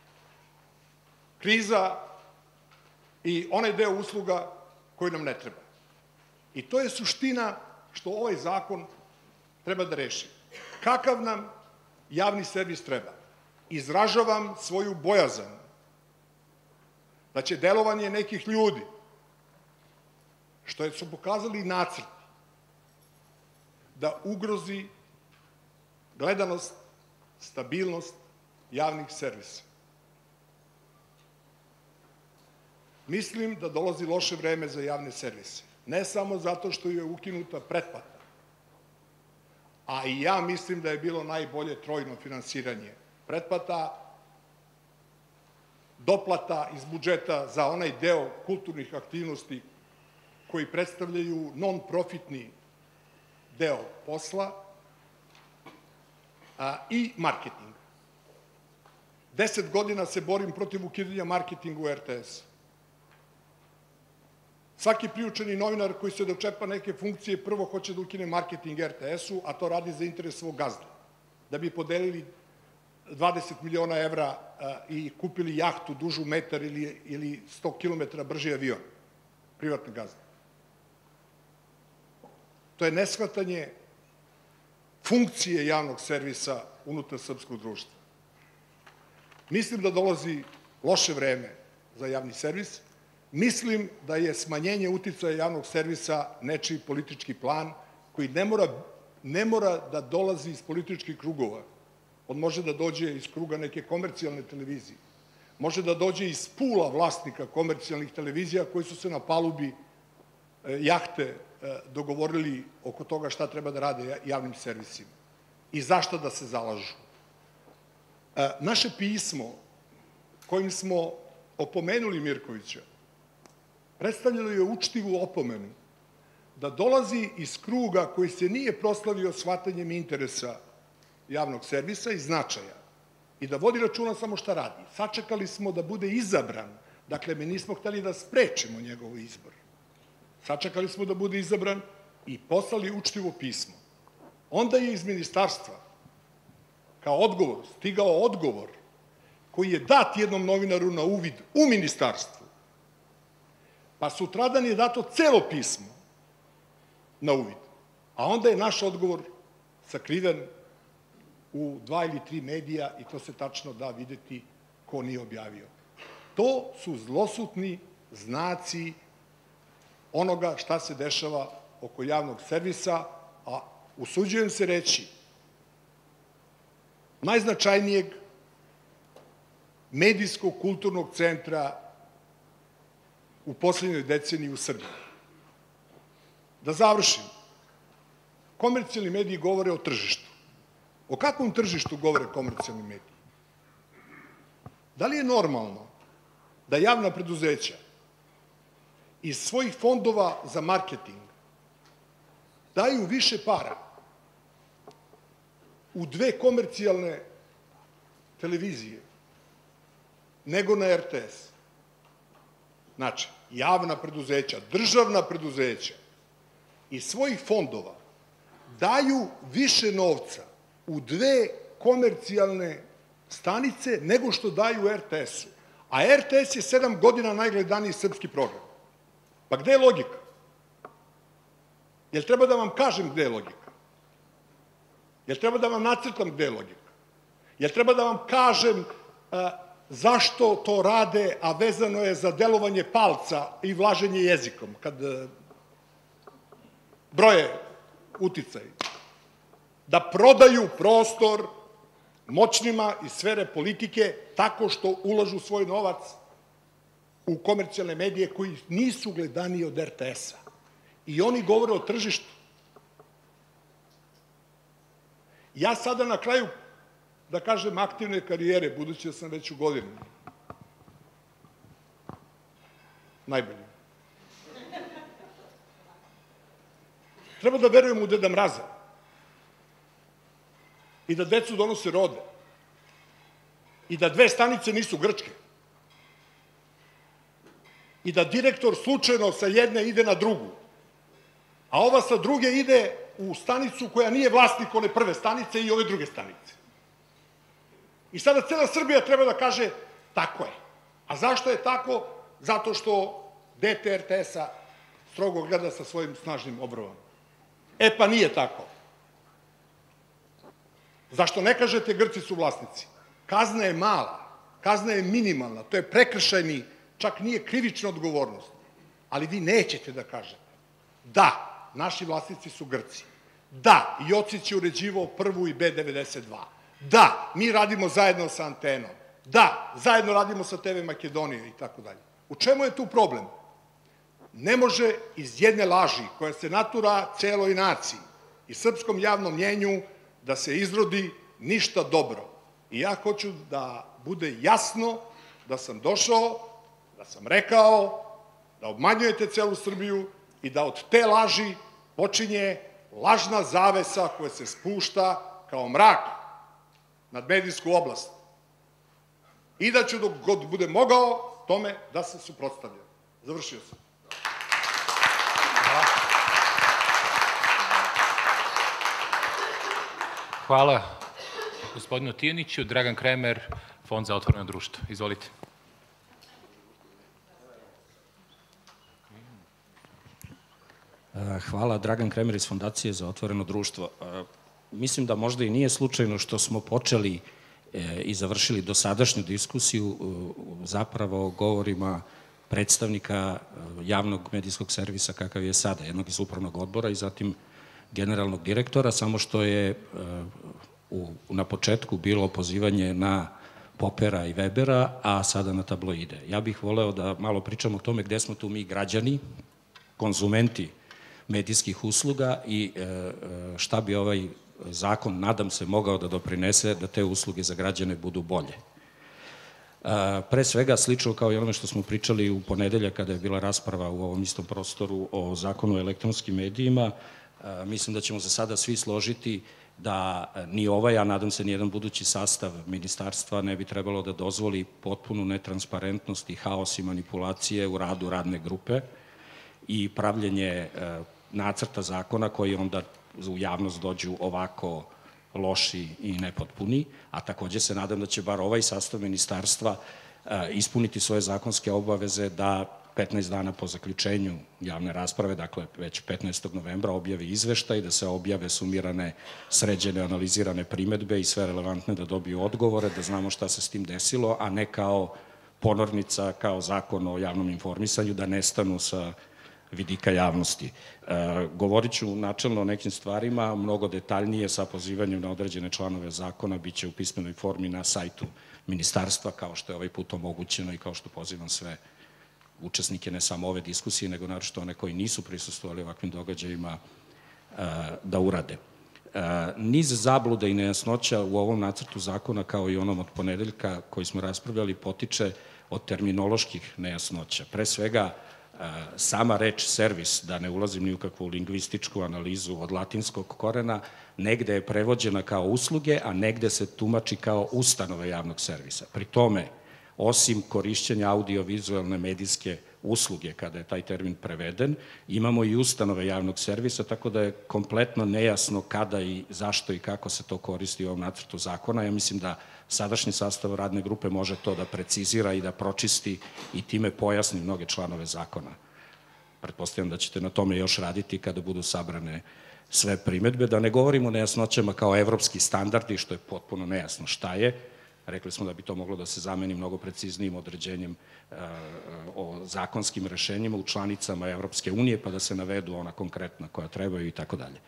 kriza i onaj deo usluga koji nam ne treba. I to je suština što ovaj zakon treba da reši. Kakav nam javni servis treba? Izražavam svoju bojazan da će delovanje nekih ljudi, što su pokazali nacrt, da ugrozi gledanost, stabilnost javnih servisa. Mislim da dolazi loše vreme za javne servise. Ne samo zato što je ukinuta pretplata, a i ja mislim da je bilo najbolje trojno finansiranje. Pretplata, doplata iz budžeta za onaj deo kulturnih aktivnosti koji predstavljaju non-profitni deo posla i marketing. Deset godina se borim protiv ukidanja marketinga u er te es. Svaki priučeni novinar koji se dočepa neke funkcije prvo hoće da ukine marketing er te es-u, a to radi za interes svog gazda. Da bi podelili dvadeset miliona evra i kupili jahtu dužu metar ili sto kilometara brži avion. Privatni gazda. To je neshvatanje funkcije javnog servisa unutar srpskog društva. Mislim da dolazi loše vreme za javni servis. Mislim da je smanjenje uticaja javnog servisa nečiji politički plan koji ne mora da dolazi iz političkih krugova. On može da dođe iz kruga neke komercijalne televizije. Može da dođe iz pula vlasnika komercijalnih televizija koji su se na palubi jahte dogovorili oko toga šta treba da rade javnim servisima i zašto da se zalažu. Naše pismo kojim smo opomenuli Mirkovića predstavljalo je učtivu opomenu da dolazi iz kruga koji se nije proslavio shvatanjem interesa javnog servisa i značaja i da vodi računa samo šta radi. Sačekali smo da bude izabran, dakle mi nismo hteli da sprečimo njegov izbor. Sačekali smo da bude izabran i poslali učtivo pismo. Onda je iz ministarstva kao odgovor stigao odgovor koji je dat jednom novinaru na uvid u ministarstvu. Pa sutradan je dato celo pismo na uvid. A onda je naš odgovor sakriven u dva ili tri medija i to se tačno da videti ko nije objavio. To su zlosutni znaci onoga šta se dešava oko javnog servisa, a usuđujem se reći najznačajnijeg medijskog kulturnog centra u poslednjoj deceniji u Srbiji. Da završim. Komercijalni mediji govore o tržištu. O kakvom tržištu govore komercijalni mediji? Da li je normalno da javna preduzeća iz svojih fondova za marketing daju više para u dve komercijalne televizije nego na er te es? Znači, javna preduzeća, državna preduzeća iz svojih fondova daju više novca u dve komercijalne stanice nego što daju er te es-u. A er te es je sedam godina najgledaniji srpski program. Pa gde je logika? Jel treba da vam kažem gde je logika? Jel treba da vam nacrtam gde je logika? Jel treba da vam kažem zašto to rade, a vezano je za delovanje palca i vlaženje jezikom, kad broje uticaj? Da prodaju prostor moćnima iz sfere politike tako što ulažu svoj novac u komercijalne medije koji nisu gledaniji od er te es-a. I oni govore o tržištu. Ja sada na kraju, da kažem, aktivne karijere, budući da sam već u godinu, najbolje. Treba da verujem u Deda Mraza i da decu donose rode i da dve stanice nisu grčke i da direktor slučajno sa jedne ide na drugu, a ova sa druge ide u stanicu koja nije vlasnik one prve stanice i ove druge stanice. I sada cela Srbija treba da kaže tako je. A zašto je tako? Zato što D T R T S-a strogo gleda sa svojim snažnim obrovom. E pa nije tako. Zašto ne kažete Grci su vlasnici? Kazna je mala, kazna je minimalna, to je prekršajni, čak nije krivična odgovornost. Ali vi nećete da kažete. Da, naši vlasnici su Grci. Da, Jocić je uređivao prvu i B devedeset dva. Da, mi radimo zajedno sa Antenom. Da, zajedno radimo sa T V Makedonije i tako dalje. U čemu je tu problem? Ne može iz jedne laži koja se natura celoj naciji i srpskom javnom mnjenju da se izrodi ništa dobro. I ja hoću da bude jasno da sam došao, da sam rekao, da obmanjujete celu Srbiju i da od te laži počinje lažna zavesa koja se spušta kao mrak nad medijsku oblast. I da ću dok god bude mogao tome da se suprotstavljam. Završio sam. Hvala gospodinu Tijaniću. Dragan Kremer, Fond za otvoreno društvo. Izvolite. Hvala, Dragan Kremer iz Fondacije za otvoreno društvo. Mislim da možda i nije slučajno što smo počeli i završili dosadašnju diskusiju zapravo govorima predstavnika javnog medijskog servisa kakav je sada, jednog iz upravnog odbora i zatim generalnog direktora, samo što je na početku bilo pozivanje na Popera i Webera, a sada na tabloide. Ja bih voleo da malo pričamo o tome gde smo tu mi građani, konzumenti medijskih usluga i šta bi ovaj zakon, nadam se, mogao da doprinese da te usluge za građane budu bolje. Pre svega, slično kao i onome što smo pričali u ponedeljak kada je bila rasprava u ovom istom prostoru o zakonu o elektronskim medijima, mislim da ćemo za sada svi složiti da ni ovaj, a nadam se ni jedan budući sastav ministarstva ne bi trebalo da dozvoli potpunu netransparentnost i haos i manipulacije u radu radne grupe i pravljenje nacrta zakona koji onda u javnost dođu ovako loši i nepotpuni, a takođe se nadam da će bar ovaj sastav ministarstva ispuniti svoje zakonske obaveze da petnaest dana po zaključenju javne rasprave, dakle već petnaestog novembra, objavi izveštaj, da se objave sumirane, sređene, analizirane primetbe i sve relevantne da dobiju odgovore, da znamo šta se s tim desilo, a ne kao ponornica, kao zakon o javnom informisanju, da nestanu sa vidika javnosti. Govorit ću načelno o nekim stvarima, mnogo detaljnije sa pozivanjem na određene članove zakona, bit će u pismenoj formi na sajtu ministarstva, kao što je ovaj put omogućeno i kao što pozivam sve učesnike ne samo ove diskusije, nego naročito one koji nisu prisustvovali ovakvim događajima da urade. Niz zabluda i nejasnoća u ovom nacrtu zakona, kao i onom od ponedeljka koji smo raspravljali, potiče od terminoloških nejasnoća. Pre svega, sama reč servis, da ne ulazim ni u kakvu lingvističku analizu od latinskog korena, negde je prevođena kao usluge, a negde se tumači kao ustanove javnog servisa. Pri tome, osim korišćenja audio-vizualne medijske usluge, kada je taj termin preveden, imamo i ustanove javnog servisa, tako da je kompletno nejasno kada i zašto i kako se to koristi u ovom nacrtu zakona. Ja mislim da sadašnji sastav radne grupe može to da precizira i da pročisti i time pojasni mnoge članove zakona. Pretpostavljam da ćete na tome još raditi kada budu sabrane sve primetbe. Da ne govorimo o nejasnoćama kao evropski standardi, što je potpuno nejasno šta je. Rekli smo da bi to moglo da se zameni mnogo preciznijim određenjem o zakonskim rešenjima u članicama Evropske unije, pa da se navedu ona konkretna koja trebaju i tako dalje.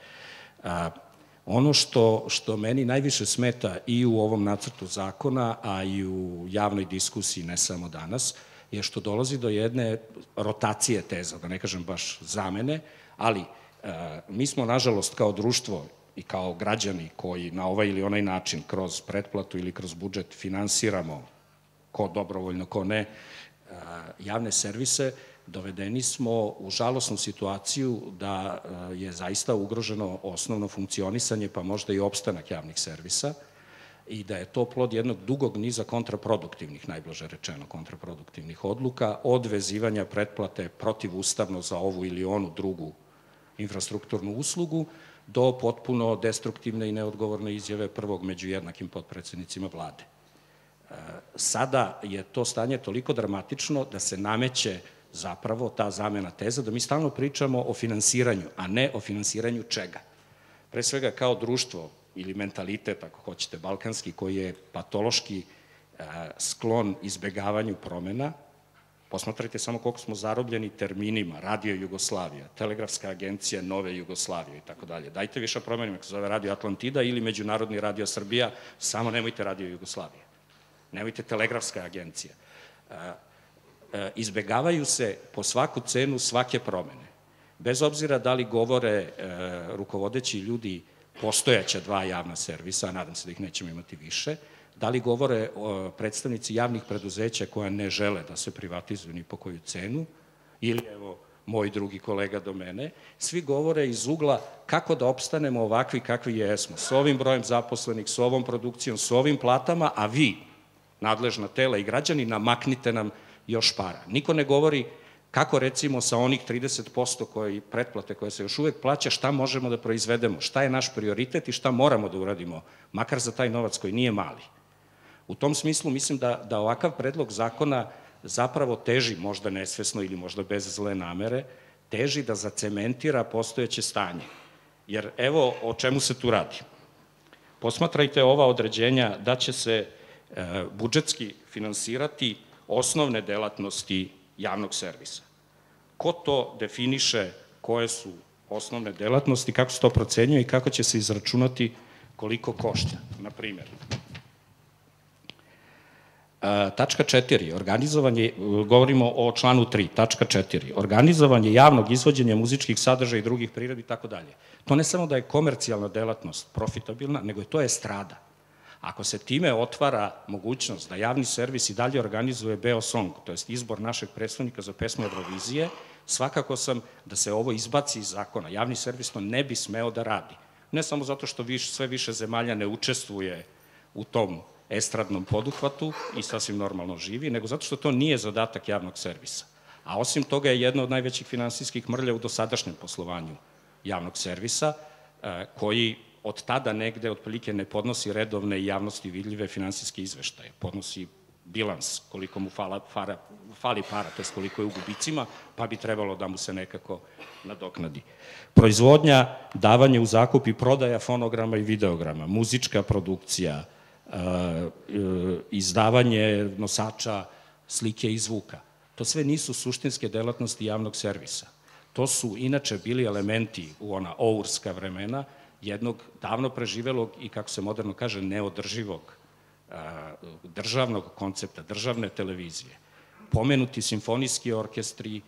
Ono što, što meni najviše smeta i u ovom nacrtu zakona, a i u javnoj diskusiji, ne samo danas, je što dolazi do jedne rotacije teza, da ne kažem baš zamene, ali mi smo, nažalost, kao društvo i kao građani koji na ovaj ili onaj način, kroz pretplatu ili kroz budžet, finansiramo, ko dobrovoljno, ko ne, javne servise, dovedeni smo u žalosnu situaciju da je zaista ugroženo osnovno funkcionisanje, pa možda i opstanak javnih servisa, i da je to plod jednog dugog niza kontraproduktivnih, najblaže rečeno, kontraproduktivnih odluka, od vezivanja pretplate protivustavno za ovu ili onu drugu infrastrukturnu uslugu, do potpuno destruktivne i neodgovorne izjave prvog među jednakim potpredsednicima vlade. Sada je to stanje toliko dramatično da se nameće zapravo ta zamena teza, da mi stalno pričamo o finansiranju, a ne o finansiranju čega. Pre svega kao društvo ili mentalitet, ako hoćete, balkanski, koji je patološki sklon izbegavanju promena. Posmatrajte samo koliko smo zarobljeni terminima, Radio Jugoslavija, Telegrafska agencija Nove Jugoslavije i tako dalje. Dajte više promenima, ako se zove Radio Atlantida ili Međunarodni Radio Srbija, samo nemojte Radio Jugoslavije. Nemojte Telegrafska agencija. Izbegavaju se po svaku cenu svake promene. Bez obzira da li govore rukovodeći ljudi postojaća dva javna servisa, a nadam se da ih nećemo imati više, da li govore predstavnici javnih preduzeća koja ne žele da se privatizuju ni po koju cenu, ili evo moj drugi kolega do mene, svi govore iz ugla kako da opstanemo ovakvi kakvi jesmo, s ovim brojem zaposlenih, s ovom produkcijom, s ovim platama, a vi, nadležna tela i građani, namaknite nam još para. Niko ne govori kako recimo sa onih trideset posto koji pretplate koje se još uvek plaća, šta možemo da proizvedemo, šta je naš prioritet i šta moramo da uradimo, makar za taj novac koji nije mali. U tom smislu mislim da, da ovakav predlog zakona zapravo teži, možda nesvesno ili možda bez zle namere, teži da zacementira postojeće stanje. Jer evo o čemu se tu radi. Posmatrajte ova određenja da će se e, budžetski finansirati osnovne delatnosti javnog servisa. Ko to definiše, koje su osnovne delatnosti, kako se to procenjuje i kako će se izračunati koliko košta, na primjer. Tačka četiri, organizovanje, govorimo o članu tri, tačka četiri, organizovanje javnog izvođenja muzičkih sadržaja i drugih prirodi i tako dalje. To ne samo da je komercijalna delatnost profitabilna, nego je to estrada. Ako se time otvara mogućnost da javni servis i dalje organizuje Beosong, to je izbor našeg predstavnika za pesmu Eurovizije, svakako sam da se ovo izbaci iz zakona. Javni servis to ne bi smeo da radi. Ne samo zato što sve više zemalja ne učestvuje u tom estradnom poduhvatu i sasvim normalno živi, nego zato što to nije zadatak javnog servisa. A osim toga je jedna od najvećih finansijskih mrlja u dosadašnjem poslovanju javnog servisa, koji od tada negde otprilike ne podnosi redovne i javnosti vidljive finansijske izveštaje. Podnosi bilans koliko mu fala, fara, fali para, to je koliko je u gubicima, pa bi trebalo da mu se nekako nadoknadi. Proizvodnja, davanje u zakup i prodaja fonograma i videograma, muzička produkcija, izdavanje nosača slike i zvuka. To sve nisu suštinske delatnosti javnog servisa. To su inače bili elementi u ona ourska vremena jednog davno preživelog i, kako se moderno kaže, neodrživog državnog koncepta, državne televizije. Pomenuti simfonijski orkestri,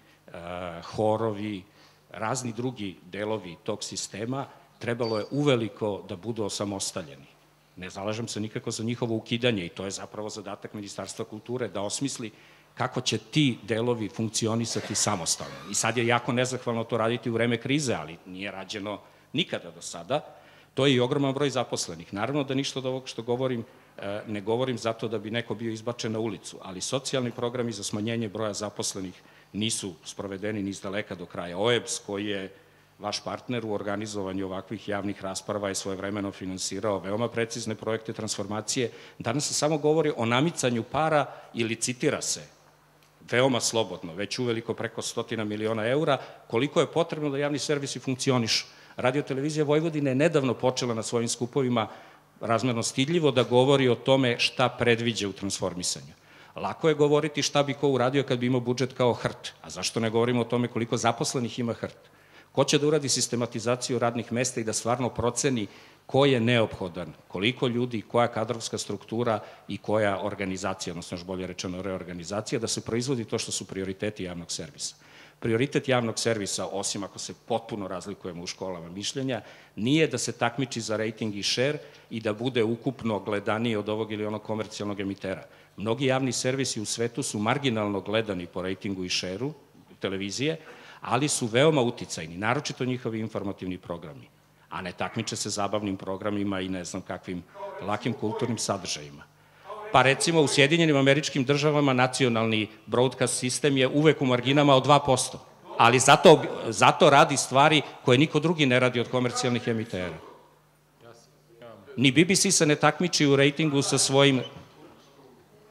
horovi, razni drugi delovi tog sistema trebalo je uveliko da budu osamostaljeni. Ne zalažem se nikako za njihovo ukidanje i to je zapravo zadatak Ministarstva kulture da osmisli kako će ti delovi funkcionisati samostalno. I sad je jako nezahvalno to raditi u vreme krize, ali nije rađeno nikada do sada. To je i ogroman broj zaposlenih. Naravno da ništa od ovog što govorim ne govorim zato da bi neko bio izbačen na ulicu, ali socijalni programi za smanjenje broja zaposlenih nisu sprovedeni ni iz daleka do kraja. O E B S, koji je vaš partner u organizovanju ovakvih javnih rasprava, je svojevremeno finansirao veoma precizne projekte transformacije. Danas se samo govori o namicanju para i licitira se veoma slobodno, već uveliko preko stotina miliona eura, koliko je potrebno da javni servisi funkcionišu. Radio-televizija Vojvodine je nedavno počela na svojim skupovima razmerno stidljivo da govori o tome šta predviđa u transformisanju. Lako je govoriti šta bi ko uradio kad bi imao budžet kao H R T, a zašto ne govorimo o tome koliko zaposlenih ima H R T? Ko će da uradi sistematizaciju radnih mesta i da stvarno proceni ko je neophodan, koliko ljudi, koja kadrovska struktura i koja organizacija, odnosno još bolje rečeno reorganizacija, da se proizvodi to što su prioriteti javnog servisa. Prioritet javnog servisa, osim ako se potpuno razlikujemo u školama mišljenja, nije da se takmiči za rating i share i da bude ukupno gledaniji od ovog ili onog komercijalnog emitera. Mnogi javni servisi u svetu su marginalno gledani po ratingu i share-u televizije, ali su veoma uticajni, naročito njihovi informativni programi, a ne takmiče se zabavnim programima i ne znam kakvim lakim kulturnim sadržajima. Pa recimo u Sjedinjenim Američkim Državama nacionalni broadcast sistem je uvek u marginama od dva posto, ali zato, zato radi stvari koje niko drugi ne radi od komercijalnih emitera. Ni B B C se ne takmiči u rejtingu sa svojim...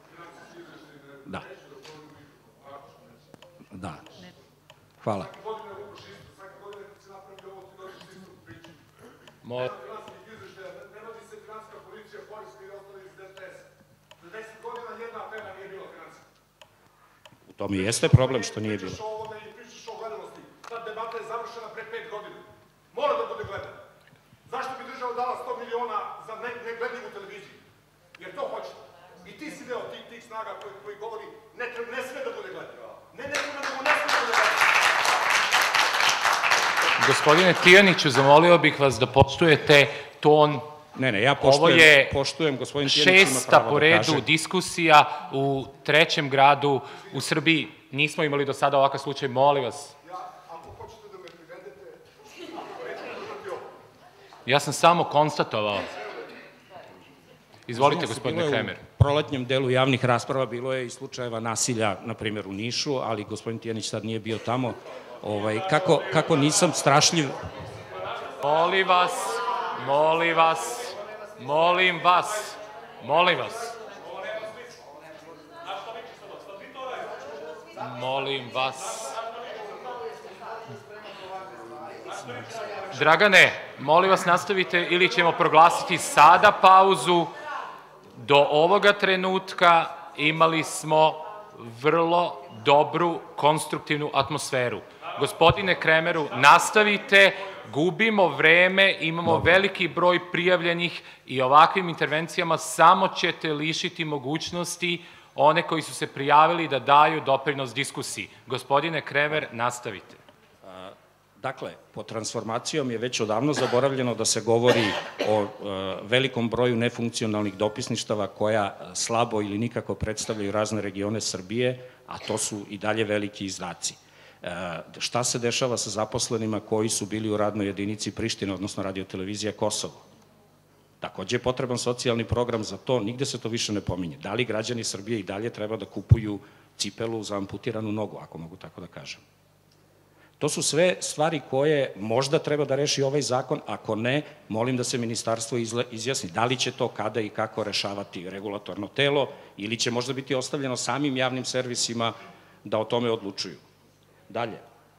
Hvala. Mo... U tome i jeste problem što nije bilo. Ta debata je završena pre pet godina. Mora da bude gledana. Zašto bi država dala sto miliona za negledljivu televiziju? Jer to hoće. I ti si deo tih, tih snaga koji, koji govori ne, ne sve da bude gledano. Ne, ne, ne, ne sve da bude gledano. Gospodine Tijaniću, zamolio bih vas da poštujete ton. Ne, ne, ja poštujem, Ovo je poštujem, gospodin Tijanić ima šesta pravo po da redu kaže. diskusija u trećem gradu u Srbiji. Nismo imali do sada ovakav slučaj, molim vas. Ja sam samo konstatovao. Izvolite, gospodine Kremer. U proletnjem delu javnih rasprava bilo je i slučajeva nasilja, na primjer u Nišu, ali gospodin Tijanić sad nije bio tamo. Ovaj, kako, kako nisam strašljiv... Molim vas, molim vas, molim vas, molim vas. Molim vas. Dragane, molim vas nastavite ili ćemo proglasiti sada pauzu. Do ovoga trenutka imali smo vrlo dobru, konstruktivnu atmosferu. Gospodine Kremeru, nastavite, gubimo vreme, imamo veliki broj prijavljenih i ovakvim intervencijama samo ćete lišiti mogućnosti one koji su se prijavili da daju doprinos diskusiji. Gospodine Kremer, nastavite. Dakle, pod transformacijom je već odavno zaboravljeno da se govori o velikom broju nefunkcionalnih dopisništava koja slabo ili nikako predstavljaju razne regione Srbije, a to su i dalje veliki izdaci. Šta se dešava sa zaposlenima koji su bili u radnoj jedinici Priština, odnosno radiotelevizija Kosovo? Takođe je potreban socijalni program za to, nigde se to više ne pominje. Da li građani Srbije i dalje treba da kupuju cipelu za amputiranu nogu, ako mogu tako da kažem? To su sve stvari koje možda treba da reši ovaj zakon, ako ne, molim da se ministarstvo izjasni da li će to kada i kako rešavati regulatorno telo ili će možda biti ostavljeno samim javnim servisima da o tome odlučuju. Dalje,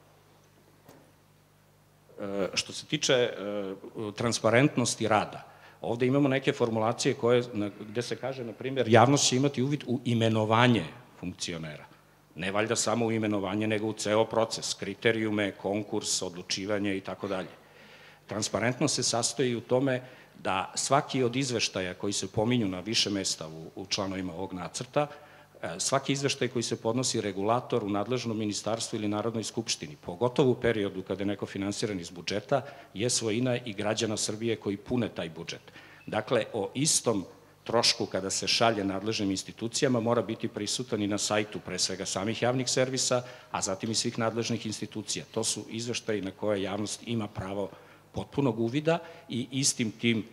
što se tiče transparentnosti rada, ovde imamo neke formulacije koje, gde se kaže, na primjer, javnost će imati uvid u imenovanje funkcionera. Ne valjda samo u imenovanje, nego u ceo proces, kriterijume, konkurs, odlučivanje i tako dalje. Transparentnost se sastoji u tome da svaki od izveštaja koji se pominju na više mesta u članovima ovog nacrta, svaki izveštaj koji se podnosi regulator u nadležnom ministarstvu ili Narodnoj skupštini, pogotovo u periodu kada je neko finansiran iz budžeta, je svojina i građana Srbije koji pune taj budžet. Dakle, o istom trošku kada se šalje nadležnim institucijama mora biti prisutan i na sajtu pre svega samih javnih servisa, a zatim i svih nadležnih institucija. To su izveštaji na koje javnost ima pravo potpunog uvida i istim tim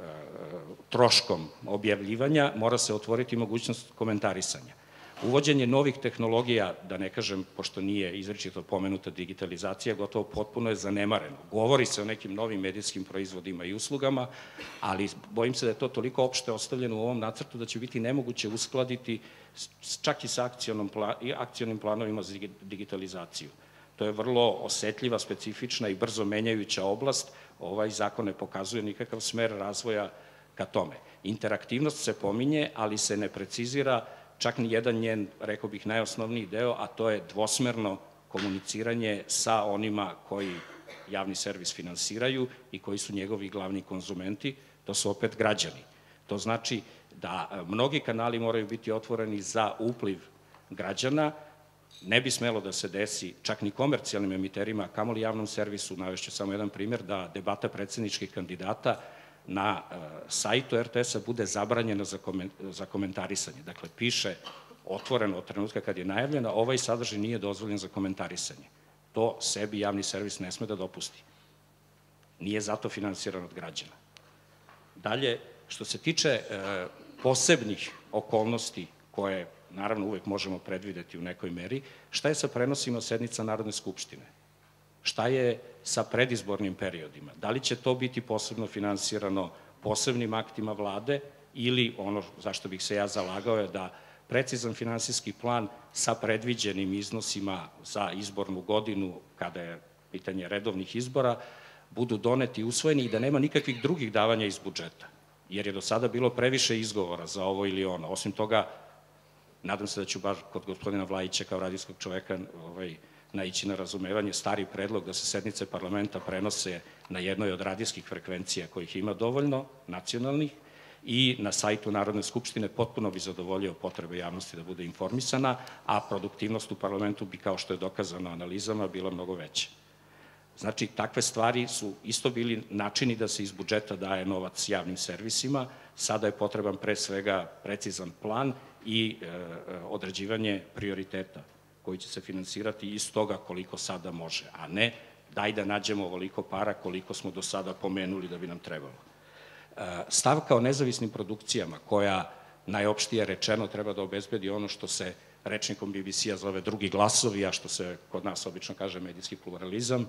troškom objavljivanja mora se otvoriti mogućnost komentarisanja. Uvođenje novih tehnologija, da ne kažem, pošto nije izričito pomenuta digitalizacija, gotovo potpuno je zanemareno. Govori se o nekim novim medijskim proizvodima i uslugama, ali bojim se da je to toliko opšte ostavljeno u ovom nacrtu da će biti nemoguće uskladiti čak i sa akcionim planovima za digitalizaciju. To je vrlo osetljiva, specifična i brzo menjajuća oblast. Ovaj zakon ne pokazuje nikakav smer razvoja ka tome. Interaktivnost se pominje, ali se ne precizira čak ni jedan njen, rekao bih, najosnovniji deo, a to je dvosmerno komuniciranje sa onima koji javni servis finansiraju i koji su njegovi glavni konzumenti, to su opet građani. To znači da mnogi kanali moraju biti otvoreni za upliv građana, ne bi smelo da se desi čak ni komercijalnim emiterima, kamoli javnom servisu, navešću samo jedan primjer, da debata predsedničkih kandidata na sajtu er te es-a bude zabranjena za komentarisanje. Dakle, piše otvoreno od trenutka kad je najavljena, ovaj sadržaj nije dozvoljen za komentarisanje. To sebi javni servis ne sme da dopusti. Nije zato finansiran od građana. Dalje, što se tiče posebnih okolnosti koje naravno uvek možemo predvideti u nekoj meri, šta je sa prenosima sednica Narodne skupštine? Šta je sa predizbornim periodima? Da li će to biti posebno finansirano posebnim aktima vlade ili ono zašto bih se ja zalagao je da precizan finansijski plan sa predviđenim iznosima za izbornu godinu, kada je pitanje redovnih izbora, budu doneti i usvojeni i da nema nikakvih drugih davanja iz budžeta. Jer je do sada bilo previše izgovora za ovo ili ono. Osim toga, nadam se da ću bar kod gospodina Vlajića kao radijskog čoveka ovaj, naići na razumevanje, stari predlog da se sednice parlamenta prenose na jednoj od radijskih frekvencija kojih ima dovoljno, nacionalnih, i na sajtu Narodne skupštine potpuno bi zadovoljio potrebe javnosti da bude informisana, a produktivnost u parlamentu bi, kao što je dokazano analizama, bila mnogo veća. Znači, takve stvari su isto bili načini da se iz budžeta daje novac javnim servisima, sada je potreban pre svega precizan plan i e, određivanje prioriteta koji će se finansirati iz toga koliko sada može, a ne daj da nađemo ovoliko para koliko smo do sada pomenuli da bi nam trebalo. Stavka o nezavisnim produkcijama, koja najopštije rečeno treba da obezbedi ono što se rečnikom B B C-a zove drugi glasovi, a što se kod nas obično kaže medijski pluralizam,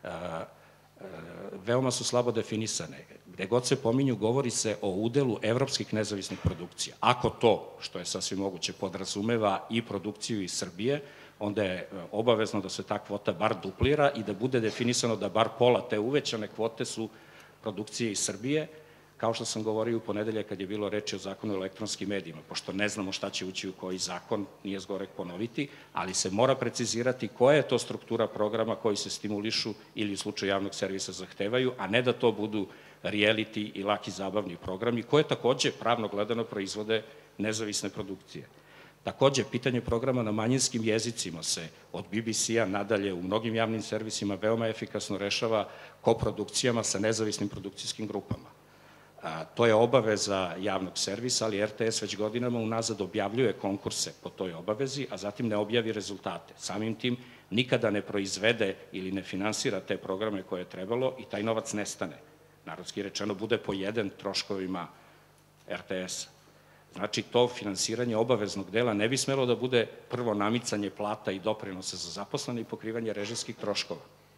veoma su slabo definisane. Gde god se pominju, govori se o udelu evropskih nezavisnih produkcija. Ako to, što je sasvim moguće, podrazumeva i produkciju iz Srbije, onda je obavezno da se ta kvota bar duplira i da bude definisano da bar pola te uvećane kvote su produkcije iz Srbije, kao što sam govorio u ponedelje kad je bilo reči o zakonu o elektronskim medijima, pošto ne znamo šta će ući u koji zakon, nije zgorek ponoviti, ali se mora precizirati koja je to struktura programa koji se stimulišu ili u slučaju javnog servisa zahtevaju, a ne da to budu reality i laki zabavni programi, koje takođe pravno gledano proizvode nezavisne produkcije. Takođe, pitanje programa na manjinskim jezicima se od B B C-a nadalje u mnogim javnim servisima veoma efikasno rešava koprodukcijama sa nezavisnim produkcijskim grupama. To je obaveza javnog servisa, ali R T S već godinama unazad objavljuje konkurse po toj obavezi, a zatim ne objavi rezultate. Samim tim nikada ne proizvede ili ne finansira te programe koje je trebalo i taj novac nestane. Narodski rečeno, bude pojeden troškovima R T S-a. Znači, to finansiranje obaveznog dela ne bi smelo da bude prvo namicanje plata i doprinosa za zaposlene i pokrivanje režijskih troškova.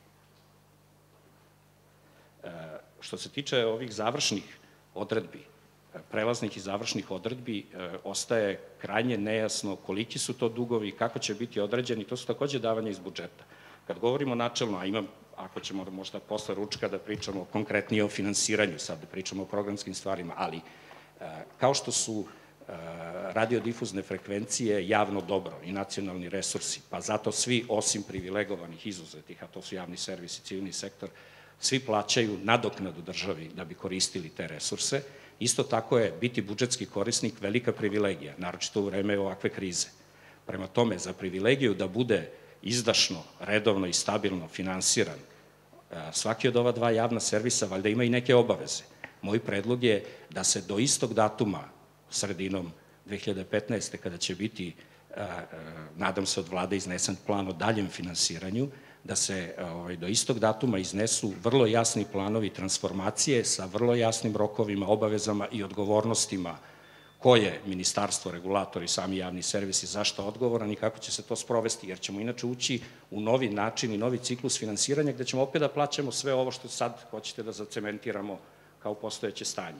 Što se tiče ovih završnih odredbi, prelaznih i završnih odredbi, ostaje krajnje nejasno koliki su to dugovi, kako će biti određeni, to su takođe davanja iz budžeta. Kad govorimo načelno, a imam, ako ćemo možda posle ručka da pričamo konkretnije o finansiranju, sad da pričamo o programskim stvarima, ali kao što su radiodifuzne frekvencije javno dobro i nacionalni resursi, pa zato svi osim privilegovanih izuzetih, a to su javni servis i civilni sektor, svi plaćaju nadoknadu državi da bi koristili te resurse. Isto tako je biti budžetski korisnik velika privilegija, naročito u vreme ovakve krize. Prema tome, za privilegiju da bude izdašno, redovno i stabilno finansiran, svaki od ova dva javna servisa valjda ima i neke obaveze. Moj predlog je da se do istog datuma, sredinom dve hiljade petnaeste. kada će biti, nadam se, od vlade iznesen plan o daljem finansiranju, da se do istog datuma iznesu vrlo jasni planovi transformacije sa vrlo jasnim rokovima, obavezama i odgovornostima ko je ministarstvo, regulator i sami javni servisi, zašto odgovoran i kako će se to sprovesti, jer ćemo inače ući u novi način i novi ciklus finansiranja gde ćemo opet da plaćamo sve ovo što sad hoćete da zacementiramo kao postojeće stanje.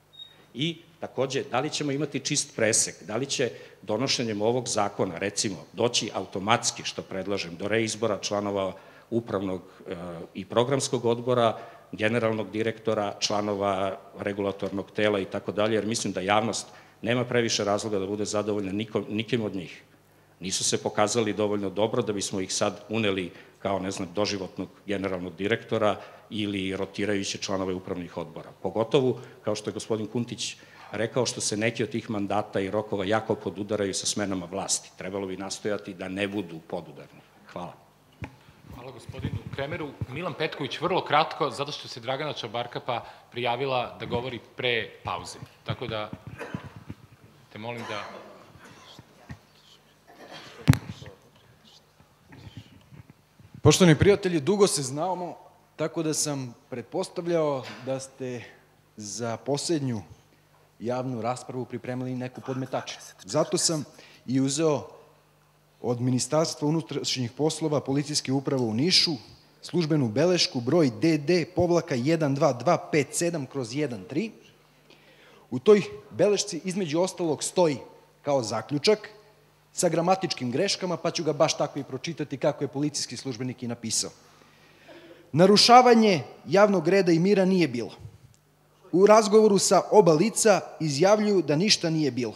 I takođe, da li ćemo imati čist presek, da li će donošenjem ovog zakona, recimo, doći automatski, što predlažem, do reizbora članova upravnog i programskog odbora, generalnog direktora, članova regulatornog tela i tako dalje, jer mislim da javnost nema previše razloga da bude zadovoljna nikim od njih. Nisu se pokazali dovoljno dobro da bismo ih sad uneli kao, ne znam, doživotnog generalnog direktora ili rotirajuće članove upravnih odbora. Pogotovo, kao što je gospodin Kuntić rekao, što se neki od tih mandata i rokova jako podudaraju sa smenama vlasti. Trebalo bi nastojati da ne budu podudarni. Hvala. Hvala gospodinu Kremeru. Milan Petković, vrlo kratko, zato što se Dragana Čabarkapa prijavila da govori pre pauze. Tako da te molim da... Poštovani prijatelji, dugo se znamo, tako da sam pretpostavljao da ste za poslednju javnu raspravu pripremili neku podmetačinu. Zato sam i uzeo od Ministarstva unutrašnjih poslova Policijske uprave u Nišu službenu belešku broj D D povlaka jedan dva dva pet sedam kroz jedan tri. U toj belešci između ostalog stoji kao zaključak: sa gramatičkim greškama, pa ću ga baš tako i pročitati kako je policijski službenik i napisao. Narušavanje javnog reda i mira nije bilo. U razgovoru sa oba lica izjavljuju da ništa nije bilo.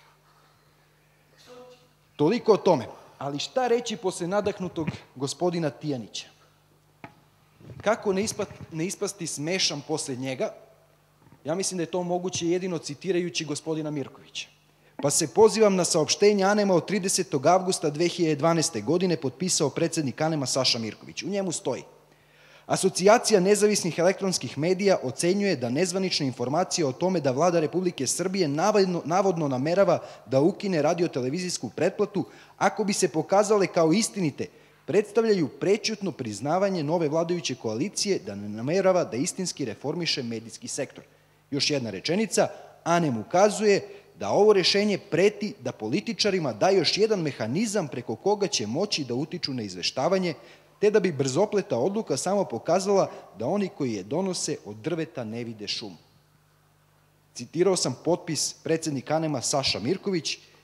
Toliko o tome. Ali šta reći posle nadahnutog gospodina Tijanića? Kako ne, ispa, ne ispasti smešan posle njega? Ja mislim da je to moguće jedino citirajući gospodina Mirkovića. Pa se pozivam na saopštenje ANEM-a od tridesetog avgusta dve hiljade dvanaeste. godine potpisao predsednik ANEM-a Saša Mirković. U njemu stoji: Asocijacija nezavisnih elektronskih medija ocenjuje da nezvanične informacije o tome da vlada Republike Srbije navodno, navodno namerava da ukine radiotelevizijsku pretplatu ako bi se pokazale kao istinite, predstavljaju prećutno priznavanje nove vladajuće koalicije da ne namerava da istinski reformiše medijski sektor. Još jedna rečenica, ANEM ukazuje da ovo rešenje preti da političarima da još jedan mehanizam preko koga će moći da utiču na izveštavanje, te da bi brzopleta odluka samo pokazala da oni koji je donose od drveta ne vide šumu. Citirao sam potpis predsednika ANEM-a Saša Mirković